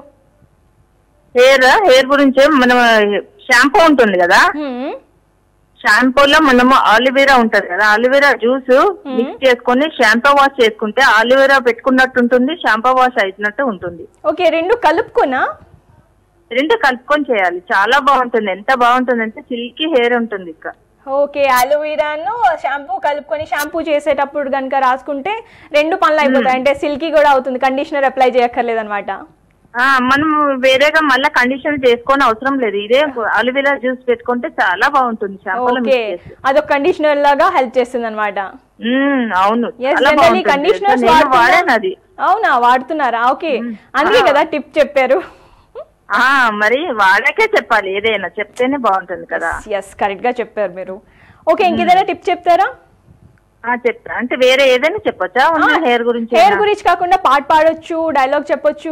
హెయిర్ గురించే మనం షాంపూ ఉంటుంది కదా, షాంపూలో మనము ఆలివేరా ఉంటది కదా, ఆలివేరా జ్యూస్ మిక్స్ చేసుకొని షాంపూ వాష్ చేసుకుంటే ఆలివేరా పెట్టుకున్నట్టు ఉంటుంది, షాంపూ వాష్ అయినట్టు ఉంటుంది. ఓకే, రెండు కలుపుకొని చేయాలి, చాలా బాగుంటుంది. ఎంత బాగుంటుంది అంటే సిల్కీ హెయిర్ ఉంటుంది ఇక. ఓకే, అలోవెరాను షాంపూ కలుపుకొని షాంపూ చేసేటప్పుడు కనుక రాసుకుంటే రెండు పనులు అయిపోతాయి, అంటే సిల్కీ కూడా అవుతుంది, కండిషనర్ అప్లై చేయక్కర్లేదు అనమాట. మనం వేరేగా మళ్ళీ కండిషనర్ చేసుకొని అవసరం లేదు, ఇదే అలోవెరా జ్యూస్ పెట్టుకుంటే చాలా బాగుంటుంది. ఓకే, అదొక కండిషనర్ లాగా హెల్ప్ చేస్తుంది అనమాట. అవును, కండిషనర్స్ వాడాను. అవునా, వాడుతున్నారా? ఓకే, అందుకే కదా టిప్ చెప్పారు. మరి వాడాకే చెప్పాలి, ఏదైనా చెప్తేనే బాగుంటుంది కదా. ఎస్, కరెక్ట్ గా చెప్పారు మీరు. ఓకే, ఇంకేదైనా టిప్ చెప్తారా? చెప్తా, అంటే వేరే ఏదైనా చెప్పొచ్చా? హెయిర్ గురించి కాకుండా పాట పాడొచ్చు, డైలాగ్ చెప్పొచ్చు.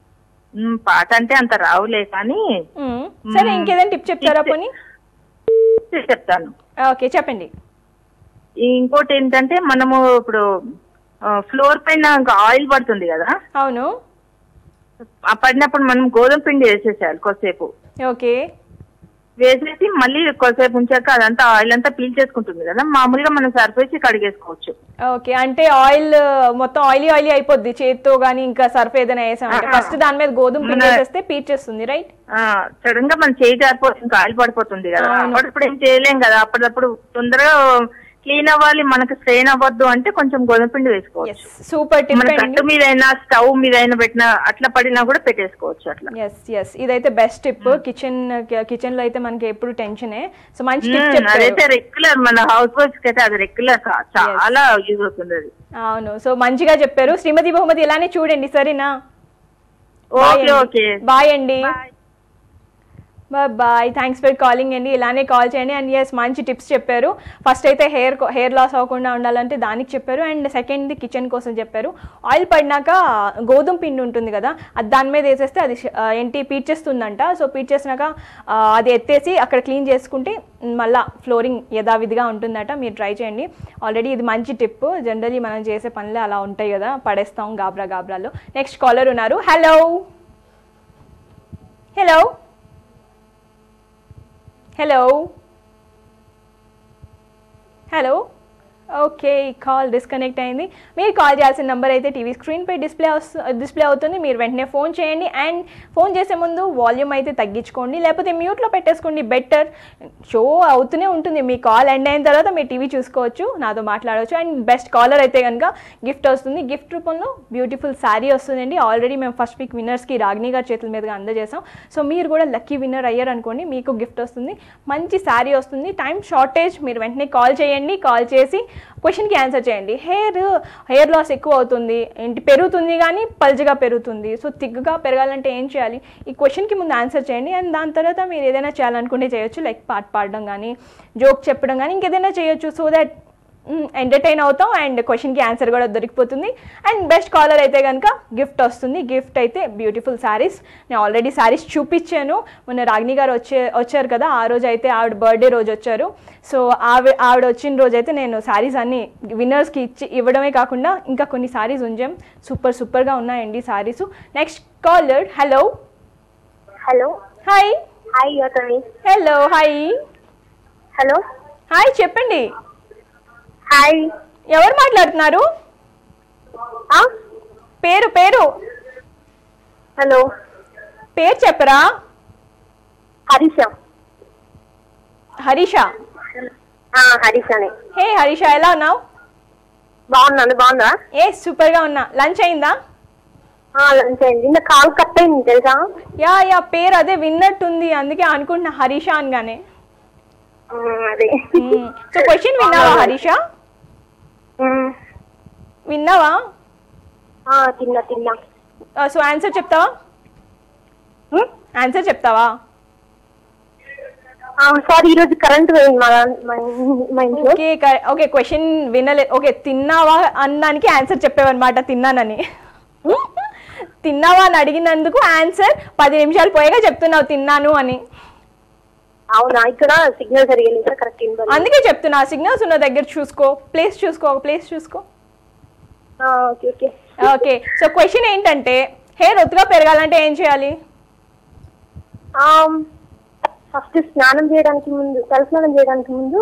పాట అంటే అంత రావులే కానీ. సరే, ఇంకేదైనా టిప్ చెప్తారా? పోనీ చెప్తాను. ఓకే, చెప్పండి. ఇంకోటి ఏంటంటే మనము ఇప్పుడు ఫ్లోర్ పైన ఆయిల్ పడుతుంది కదా. అవును, పడినప్పుడు మనం గోధుమ పిండి వేసేసేయాలి కొద్దిసేపు. ఓకే, వేసేసి మళ్ళీ కొద్దిసేపు ఉంచాక అదంతా ఆయిల్ అంతా పీల్ చేసుకుంటుంది కదా, మామూలుగా మనం సర్ఫ్ వేసి కడిగేసుకోవచ్చు. ఓకే, అంటే ఆయిల్ మొత్తం ఆయిలీ అయిపోద్ది చేత్తో గానీ ఇంకా సర్ఫ్ ఏదైనా వేసామంటే. ఫస్ట్ దాని మీద గోధుమ పిండి వేసేస్తే పీల్చేస్తుంది, రైట్? సడన్ గా మన చేయి జారిపోతుంది, ఆయిల్ పడిపోతుంది కదా, అప్పుడప్పుడు ఏం చేయలేం కదా, అప్పుడప్పుడు తొందరగా క్లీన్ అవ్వాలి, మనకు స్ట్రెయిన్ అవ్వద్దు అంటే కొంచెం గోధుమ పిండి వేసుకోవచ్చు. Super tip. మన కట్టు మీద అయినా స్టవ్ మీద అయినా పెట్టినా అట్లా పడినా కూడా పెట్టేసుకోవచ్చు అట్లా. ఎస్, ఇదైతే బెస్ట్ టిప్. కిచెన్ లో అయితే మనకి ఎప్పుడు టెన్షనే. సో మంచి టిప్. అదైతే రెగ్యులర్ మన హౌస్ వైఫ్స్ కి అయితే అది రెగ్యులర్ చాలా యూజ్ అవుతుంది అది. అవును, సో మంచిగా చెప్పారు. శ్రీమతి బహుమతి ఇలానే చూడండి, సరేనా? ఓకే, బాయ్ అండి. బాయ్, థ్యాంక్స్ ఫర్ కాలింగ్ అండి. ఇలానే కాల్ చేయండి. అండ్ ఎస్, మంచి టిప్స్ చెప్పారు. ఫస్ట్ అయితే హెయిర్ లాస్ అవ్వకుండా ఉండాలంటే దానికి చెప్పారు, అండ్ సెకండ్ది కిచెన్ కోసం చెప్పారు. ఆయిల్ పడినాక గోధుమ పిండి ఉంటుంది కదా, అది దాని మీద వేసేస్తే అది పీడ్చేస్తుందంట. సో పీడ్చేసినాక అది ఎత్తేసి అక్కడ క్లీన్ చేసుకుంటే మళ్ళీ ఫ్లోరింగ్ యథావిధిగా ఉంటుందట. మీరు ట్రై చేయండి. ఆల్రెడీ ఇది మంచి టిప్. జనరలీ మనం చేసే పనులే అలా ఉంటాయి కదా, పడేస్తాం గాబ్రాలో. నెక్స్ట్ కాలర్ ఉన్నారు. హలో. ఓకే, కాల్ డిస్కనెక్ట్ అయింది. మీరు కాల్ చేయాల్సిన నెంబర్ అయితే టీవీ స్క్రీన్పై డిస్ప్లే అవుతుంది. మీరు వెంటనే ఫోన్ చేయండి. అండ్ ఫోన్ చేసే ముందు వాల్యూమ్ అయితే తగ్గించుకోండి, లేకపోతే మ్యూట్లో పెట్టేసుకోండి, బెటర్. షో అవుతూనే ఉంటుంది. మీ కాల్ ఎండ్ అయిన తర్వాత మీరు టీవీ చూసుకోవచ్చు, నాతో మాట్లాడవచ్చు. అండ్ బెస్ట్ కాలర్ అయితే కనుక గిఫ్ట్ వస్తుంది. గిఫ్ట్ రూపంలో బ్యూటిఫుల్ శారీ వస్తుందండి. ఆల్రెడీ మేము ఫస్ట్ వీక్ విన్నర్స్కి రాగిణి గారి చేతుల మీదుగా అందజేసాం. సో మీరు కూడా లక్కీ విన్నర్ అయ్యారనుకోండి, మీకు గిఫ్ట్ వస్తుంది, మంచి శారీ వస్తుంది. టైం షార్టేజ్, మీరు వెంటనే కాల్ చేయండి. కాల్ చేసి క్వశ్చన్కి ఆన్సర్ చేయండి. హెయిర్ లాస్ ఎక్కువ అవుతుంది, ఏంటి పెరుగుతుంది కానీ పల్చగా పెరుగుతుంది, సో థిక్గా పెరగాలంటే ఏం చేయాలి? ఈ క్వశ్చన్కి ముందు ఆన్సర్ చేయండి. అండ్ దాని తర్వాత మీరు ఏదైనా చేయాలనుకుంటే చేయొచ్చు, లైక్ పాట పాడడం కానీ, జోక్ చెప్పడం కానీ, ఇంకేదైనా చేయొచ్చు. సో దట్ ఎంటర్టైన్ అవుతాం అండ్ క్వశ్చన్కి ఆన్సర్ కూడా దొరికిపోతుంది. అండ్ బెస్ట్ కాలర్ అయితే కనుక గిఫ్ట్ వస్తుంది. గిఫ్ట్ అయితే బ్యూటిఫుల్ శారీస్. నేను ఆల్రెడీ శారీస్ చూపించాను. మొన్న రాగిణి గారు వచ్చారు కదా, ఆ రోజు అయితే ఆవిడ బర్త్డే రోజు వచ్చారు. సో ఆవిడ వచ్చిన రోజు అయితే నేను శారీస్ అన్నీ విన్నర్స్కి ఇవ్వడమే కాకుండా ఇంకా కొన్ని శారీస్ ఉంచాం. సూపర్గా ఉన్నాయండి saris. Next caller. Hello. Hi. Hello. Hi, చెప్పండి. హాయ్, ఎవరు మాట్లాడుతున్నారు? పేరు హలో, పేరు చెప్పరా? హరీష. హరీషనే. హే హరీష, ఎలా ఉన్నావు? బాగున్నా. సూపర్ గా ఉన్నా. లంచ్ అయిందా? లంచ్ అయింది. నా కాల్ కట్ అయింది తెలుసా? యా పేరు అదే విన్నట్టుంది, అందుకే అనుకుంటున్నా హరీష అనగానే. అదే. సో క్వశ్చన్ విన్నావా హరీష? విన్నావా? తిన్నా. సో ఆన్సర్ చెప్తావా? సారీ, ఈరోజు కరెంట్ పోయింది. ఓకే, క్వశ్చన్ వినలే. ఓకే, తిన్నావా అన్నానికి ఆన్సర్ చెప్పావన్నమాట. తిన్నానని. తిన్నావా అని అడిగినందుకు ఆన్సర్ 10 నిమిషాలు పోయాక చెప్తున్నావు తిన్నాను అని. అవునా? ఇక్కడ సిగ్నల్ సరిగా కరెక్ట్. అందుకే చెప్తున్నా, సిగ్నల్స్ ఉన్న దగ్గర చూసుకో, ప్లేస్ చూసుకో. Okay okay. Okay, so question ఏంటంటే హెయిర్ ఒత్తుగా పెరగాలంటే ఏం చేయాలి? ఫస్ట్ స్నానం చేయడానికి ముందు, తలస్నానం చేయడానికి ముందు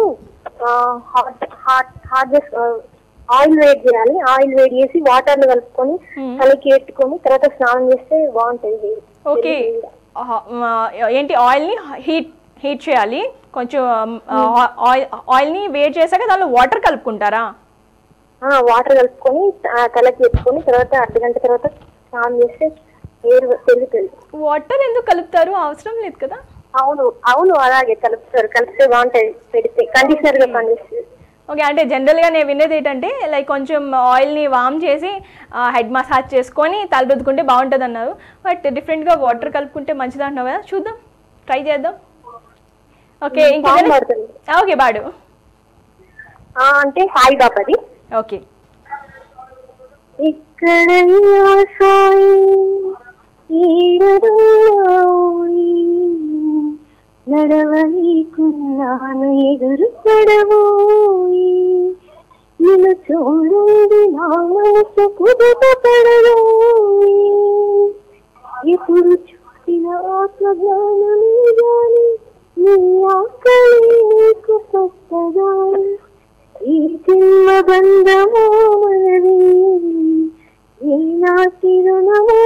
ఆయిల్ వేడి చేయాలి. ఆయిల్ వేడి చేసి వాటర్ లో కలుపుకొని తలకి ఎట్టుకొని తర్వాత స్నానం చేస్తే బాగుంటది. ఓకే, ఏంటి ఆయిల్ ని హీట్ చేయాలి, కొంచెం ఆయిల్ ని వేడి చేశాక దానిలో వాటర్ కలుపుకుంటారా? వాటర్ కలుపుకొని తలకి ఎట్టుకొని తర్వాత అర్ధగంట తర్వాత స్నానం చేస్తే హెయిర్ పెరుగుతుంది. వాటర్ ఎందుకు కలుపుతారు? అవసరం లేదు కదా. అవును అవును, అలాగే కలుపుతారు. కలిపితే బాగుంటది, పెడితే కండిషనర్ గా పనిచేస్తుంది. ఓకే, అంటే జనరల్గా నేను వినేది ఏంటంటే లైక్ కొంచెం ఆయిల్ని వామ్ చేసి హెడ్ మసాజ్ చేసుకొని తల రుద్దుకుంటే బాగుంటుంది అన్నారు. బట్ డిఫరెంట్గా వాటర్ కలుపుకుంటే మంచిది అంటున్నావు కదా, చూద్దాం, ట్రై చేద్దాం. ఓకే, ఇంకేదైనా? ఓకే, బాడు అంటే హాయ్ బాబాది. ఓకే. ఇక్కడ నడవకున్నాను ఎదురు పడబోయి, నిన్ను చూడండి నా మనసు కుదుట పడబోయి, ఎప్పుడు చూసిన ఆత్మజ్ఞానమే గాని నీ ఆకలి నీకు కొత్తగా, ఈ జన్మ బంధమో మనది, ఈ నాటి రుణమో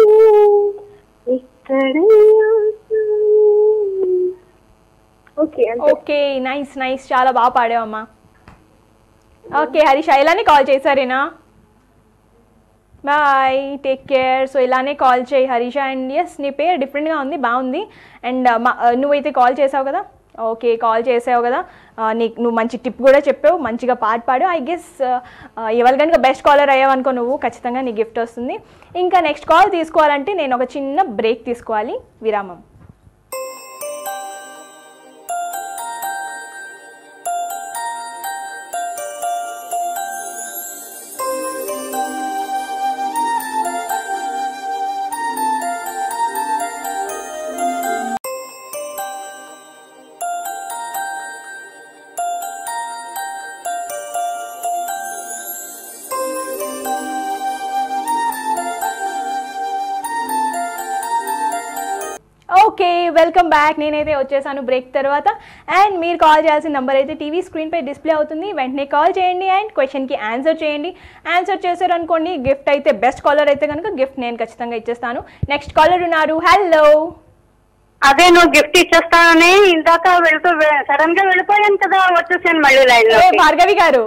ఇక్కడయ్యా. ఓకే, నైస్ నైస్, చాలా బాగా పాడావమ్మా. ఓకే హరీష, ఇలానే కాల్ చేశారేనా? Bye, take care. సో ఇలానే కాల్ చేయి హరీష. అండ్ ఎస్, నీ పేరు డిఫరెంట్గా ఉంది, బాగుంది. అండ్ నువ్వైతే కాల్ చేసావు కదా, ఓకే కాల్ చేసావు కదా, నువ్వు మంచి టిప్ కూడా చెప్పావు, మంచిగా పాట పాడు. ఐ గెస్ ఇవాళ కనుక బెస్ట్ కాలర్ అయ్యావు అనుకో నువ్వు, ఖచ్చితంగా నీ గిఫ్ట్ వస్తుంది. ఇంకా నెక్స్ట్ కాల్ తీసుకోవాలంటే నేను ఒక చిన్న బ్రేక్ తీసుకోవాలి, విరామం. Okay, welcome back. నేనైతే వచ్చేసాను బ్రేక్ తర్వాత. అండ్ మీరు కాల్ చేయాల్సిన నెంబర్ అయితే టీవీ స్క్రీన్పై డిస్ప్లే అవుతుంది, వెంటనే కాల్ చేయండి అండ్ క్వశ్చన్కి ఆన్సర్ చేయండి. ఆన్సర్ చేశారు అనుకోండి, గిఫ్ట్ అయితే బెస్ట్ కాలర్ అయితే కనుక గిఫ్ట్ నేను ఖచ్చితంగా ఇచ్చేస్తాను. నెక్స్ట్ కాలర్ ఉన్నారు. హలో. అదే నువ్వు గిఫ్ట్ ఇచ్చేస్తానని ఇందాక వెళ్తూ సడన్ గా వెళ్ళిపోయాను కదా, వచ్చేసాను మళ్ళీ లైన్ లో. భార్గవి గారు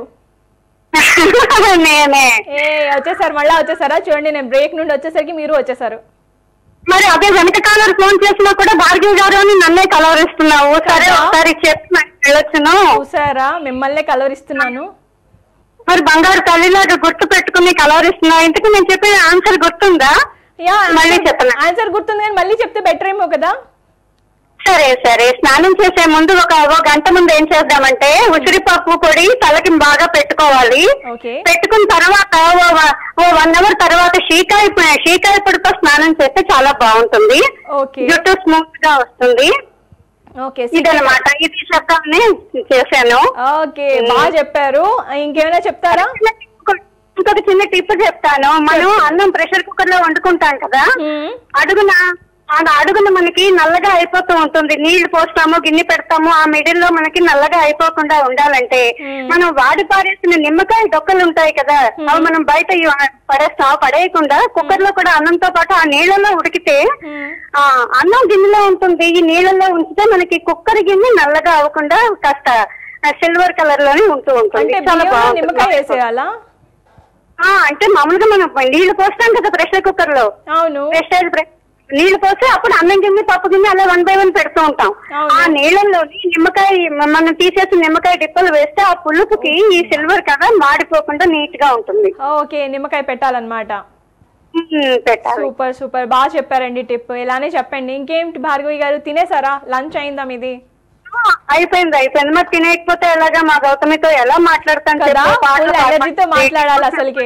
నేనే వచ్చేసారు, మళ్ళీ వచ్చేసారా? చూడండి, నేను బ్రేక్ నుండి వచ్చేసరికి మీరు వచ్చేసారు. మరి అదే వెనక కాలర్ ఫోన్ చేసినా కూడా భార్గవి గారు అని నన్నే కలవరిస్తున్నావు. సరే ఒకసారి చెప్పి వెళ్ళొచ్చును. చూసారా, మిమ్మల్నే కలవరిస్తున్నాను. మరి బంగారు తల్లిలాగా గుర్తు పెట్టుకుని కలవరిస్తున్నావు. ఇంతకు నేను చెప్పే ఆన్సర్ గుర్తుందా? మళ్ళీ చెప్పను. ఆన్సర్ గుర్తుంది కానీ మళ్ళీ చెప్తే బెటర్ ఏమో కదా. సరే సరే, స్నానం చేసే ముందు ఒక గంట ముందు ఏం చేద్దామంటే ఉసిరిపప్పు పొడి తలకి బాగా పెట్టుకోవాలి. పెట్టుకున్న తర్వాత ఓ 1 అవర్ తర్వాత షీకాయ పొడితో స్నానం చేస్తే చాలా బాగుంటుంది, జుట్టు స్మూత్ గా వస్తుంది. ఇదన్నమాట, ఇది చెప్తామని చేశాను. ఓకే, బాగా చెప్పారు. ఇంకేమైనా చెప్తారా? ఇంకొక చిన్న టిప్ చెప్తాను. మనం అన్నం ప్రెషర్ కుక్కర్ లో వండుకుంటాం కదా, అడుగున మనకి నల్లగా అయిపోతూ ఉంటుంది. నీళ్లు పోస్తాము, గిన్నె పెడతాము, ఆ మిడిల్ లో మనకి నల్లగా అయిపోకుండా ఉండాలంటే మనం వాడి పారేసిన నిమ్మకాయ డొక్కలు ఉంటాయి కదా, అవి మనం బయట పడేయకుండా కుక్కర్ లో కూడా అన్నంతో పాటు ఆ నీళ్ళలో ఉడికితే అన్నం గిన్నెలో ఉంటుంది. ఈ నీళ్ళలో ఉంచితే మనకి కుక్కర్ గిన్నె నల్లగా అవ్వకుండా కాస్త సిల్వర్ కలర్ లోనే ఉంటూ ఉంటుంది. చాలా బాగుంటుంది. అంటే మామూలుగా మనం నీళ్లు పోస్తాం కదా ప్రెషర్ కుక్కర్ లో, నీళ్లు పోస్తే అప్పుడు అన్నం గిన్నె పప్పు గిన్నె అలా 1 by 1 పెడుతూ ఉంటాం. ఆ నీళ్ళల్లోని నిమ్మకాయ మనం తీసేసిన నిమ్మకాయ డిప్పలు వేస్తే ఆ పులుపుకి ఈ సిల్వర్ కలర్ మాడిపోకుండా నీట్ గా ఉంటుంది. ఓకే, నిమ్మకాయ పెట్టాలన్నమాట. పెట్టాలి. సూపర్ సూపర్, బాగా చెప్పారండి టిప్. ఇలానే చెప్పండి. ఇంకేంటి భార్గవి గారు, తినేసారా? లంచ్ అయిందా మీది? అయిపోయింది. మరి తినేయకపోతే ఎలాగా? మా గౌతమితో ఎలా మాట్లాడతాను కదా, ఎనర్జీతో మాట్లాడాలి అసలుకి.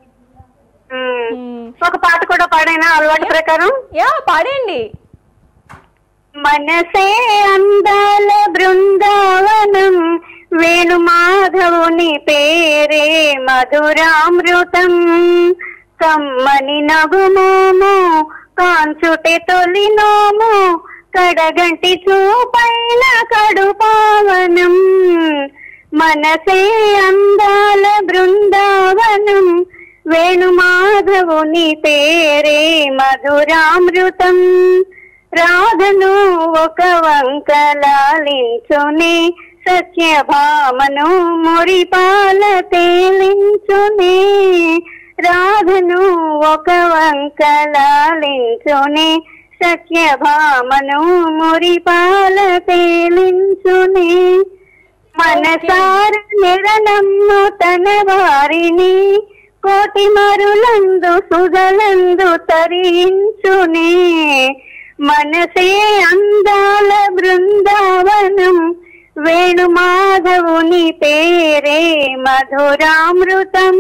ఒక పాట కూడా పాడైనా అలవాటు ప్రకారం? పాడండి. మనసే అందాల బృందావనం, వేణు మాధవుని పేరే మధురామృతం కమ్మని నగుమోము కాంచుటే తొలి నోము కడగంటి చూపైన కడు పావనం మనసే అందాల బృందావనం వేణు మాధవుని పేరే మధురామృతం రాధను ఒక వంకలాలించునే సత్యభామను మురిపాల తేలించునే రాధను ఒక వంకలాలించునే సత్యభామను మురిపాల తేలించునే మనసార నిరనమ్ము తన వారిని కోటి మరులందు సుధలందు తరించునే మనసే అందాల బృందావనం వేణు మాధవుని పేరే మధురామృతం.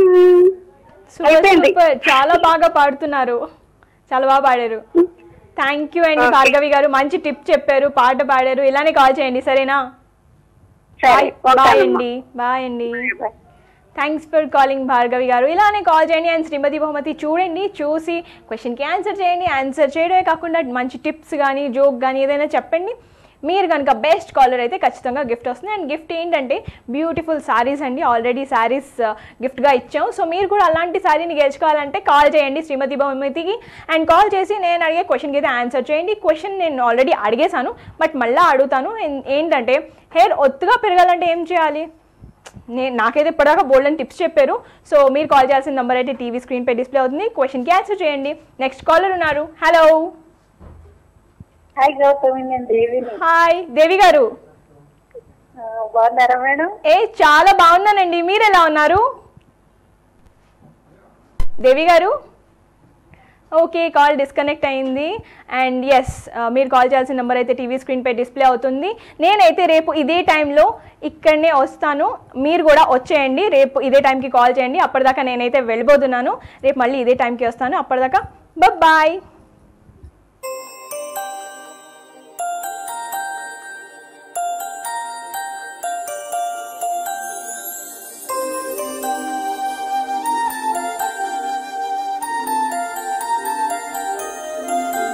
చాలా బాగా పాడుతున్నారు, చాలా బాగా పాడారు. థ్యాంక్ యూ అండి భార్గవి గారు, మంచి టిప్ చెప్పారు, పాట పాడారు. ఇలానే కాల్ చేయండి సరేనా? బాయ్ అండి. బాయ్ అండి. థ్యాంక్స్ ఫర్ కాలింగ్ భార్గవి గారు. ఇలానే కాల్ చేయండి అండ్ శ్రీమతి బహుమతి చూడండి, చూసి క్వశ్చన్కి ఆన్సర్ చేయండి. ఆన్సర్ చేయడమే కాకుండా మంచి టిప్స్ కానీ జోక్ కానీ ఏదైనా చెప్పండి. మీరు కనుక బెస్ట్ కాలర్ అయితే ఖచ్చితంగా గిఫ్ట్ వస్తుంది. అండ్ గిఫ్ట్ ఏంటంటే బ్యూటిఫుల్ శారీస్ అండి. ఆల్రెడీ శారీస్ గిఫ్ట్గా ఇచ్చాం. సో మీరు కూడా అలాంటి శారీని గెలుచుకోవాలంటే కాల్ చేయండి శ్రీమతి బహుమతికి. అండ్ కాల్ చేసి నేను అడిగే క్వశ్చన్కి అయితే ఆన్సర్ చేయండి. క్వశ్చన్ నేను ఆల్రెడీ అడిగేశాను, బట్ మళ్ళీ అడుగుతాను. ఏంటంటే హెయిర్ ఒత్తుగా పెరగాలంటే ఏం చేయాలి? నాకైతే ఇప్పటిదాకా బోల్డ్ అని టిప్స్ చెప్పారు. సో మీరు కాల్ చేయాల్సిన నెంబర్ అయితే టీవీ స్క్రీన్ పై డిస్ప్లే అవుతుంది. క్వశ్చన్కి ఆన్సర్ చేయండి. నెక్స్ట్ కాలర్ ఉన్నారు. హలో. హాయ్ గౌతమి, నేను దేవిని. హాయ్ దేవి గారు, బాగున్నారా మేడం? చాలా బాగున్నానండి. మీరు ఎలా ఉన్నారు Devi garu? Okay, call disconnect అయింది. అండ్ ఎస్, మీరు కాల్ చేయాల్సిన నెంబర్ అయితే టీవీ స్క్రీన్ పై డిస్ప్లే అవుతుంది. నేనైతే రేపు ఇదే టైంలో ఇక్కడనే వస్తాను, మీరు కూడా వచ్చేయండి. రేపు ఇదే టైంకి కాల్ చేయండి. అప్పటిదాకా నేనైతే వెళ్ళిపోతున్నాను. రేపు మళ్ళీ ఇదే టైంకి వస్తాను. అప్పటిదాకా బాయ్.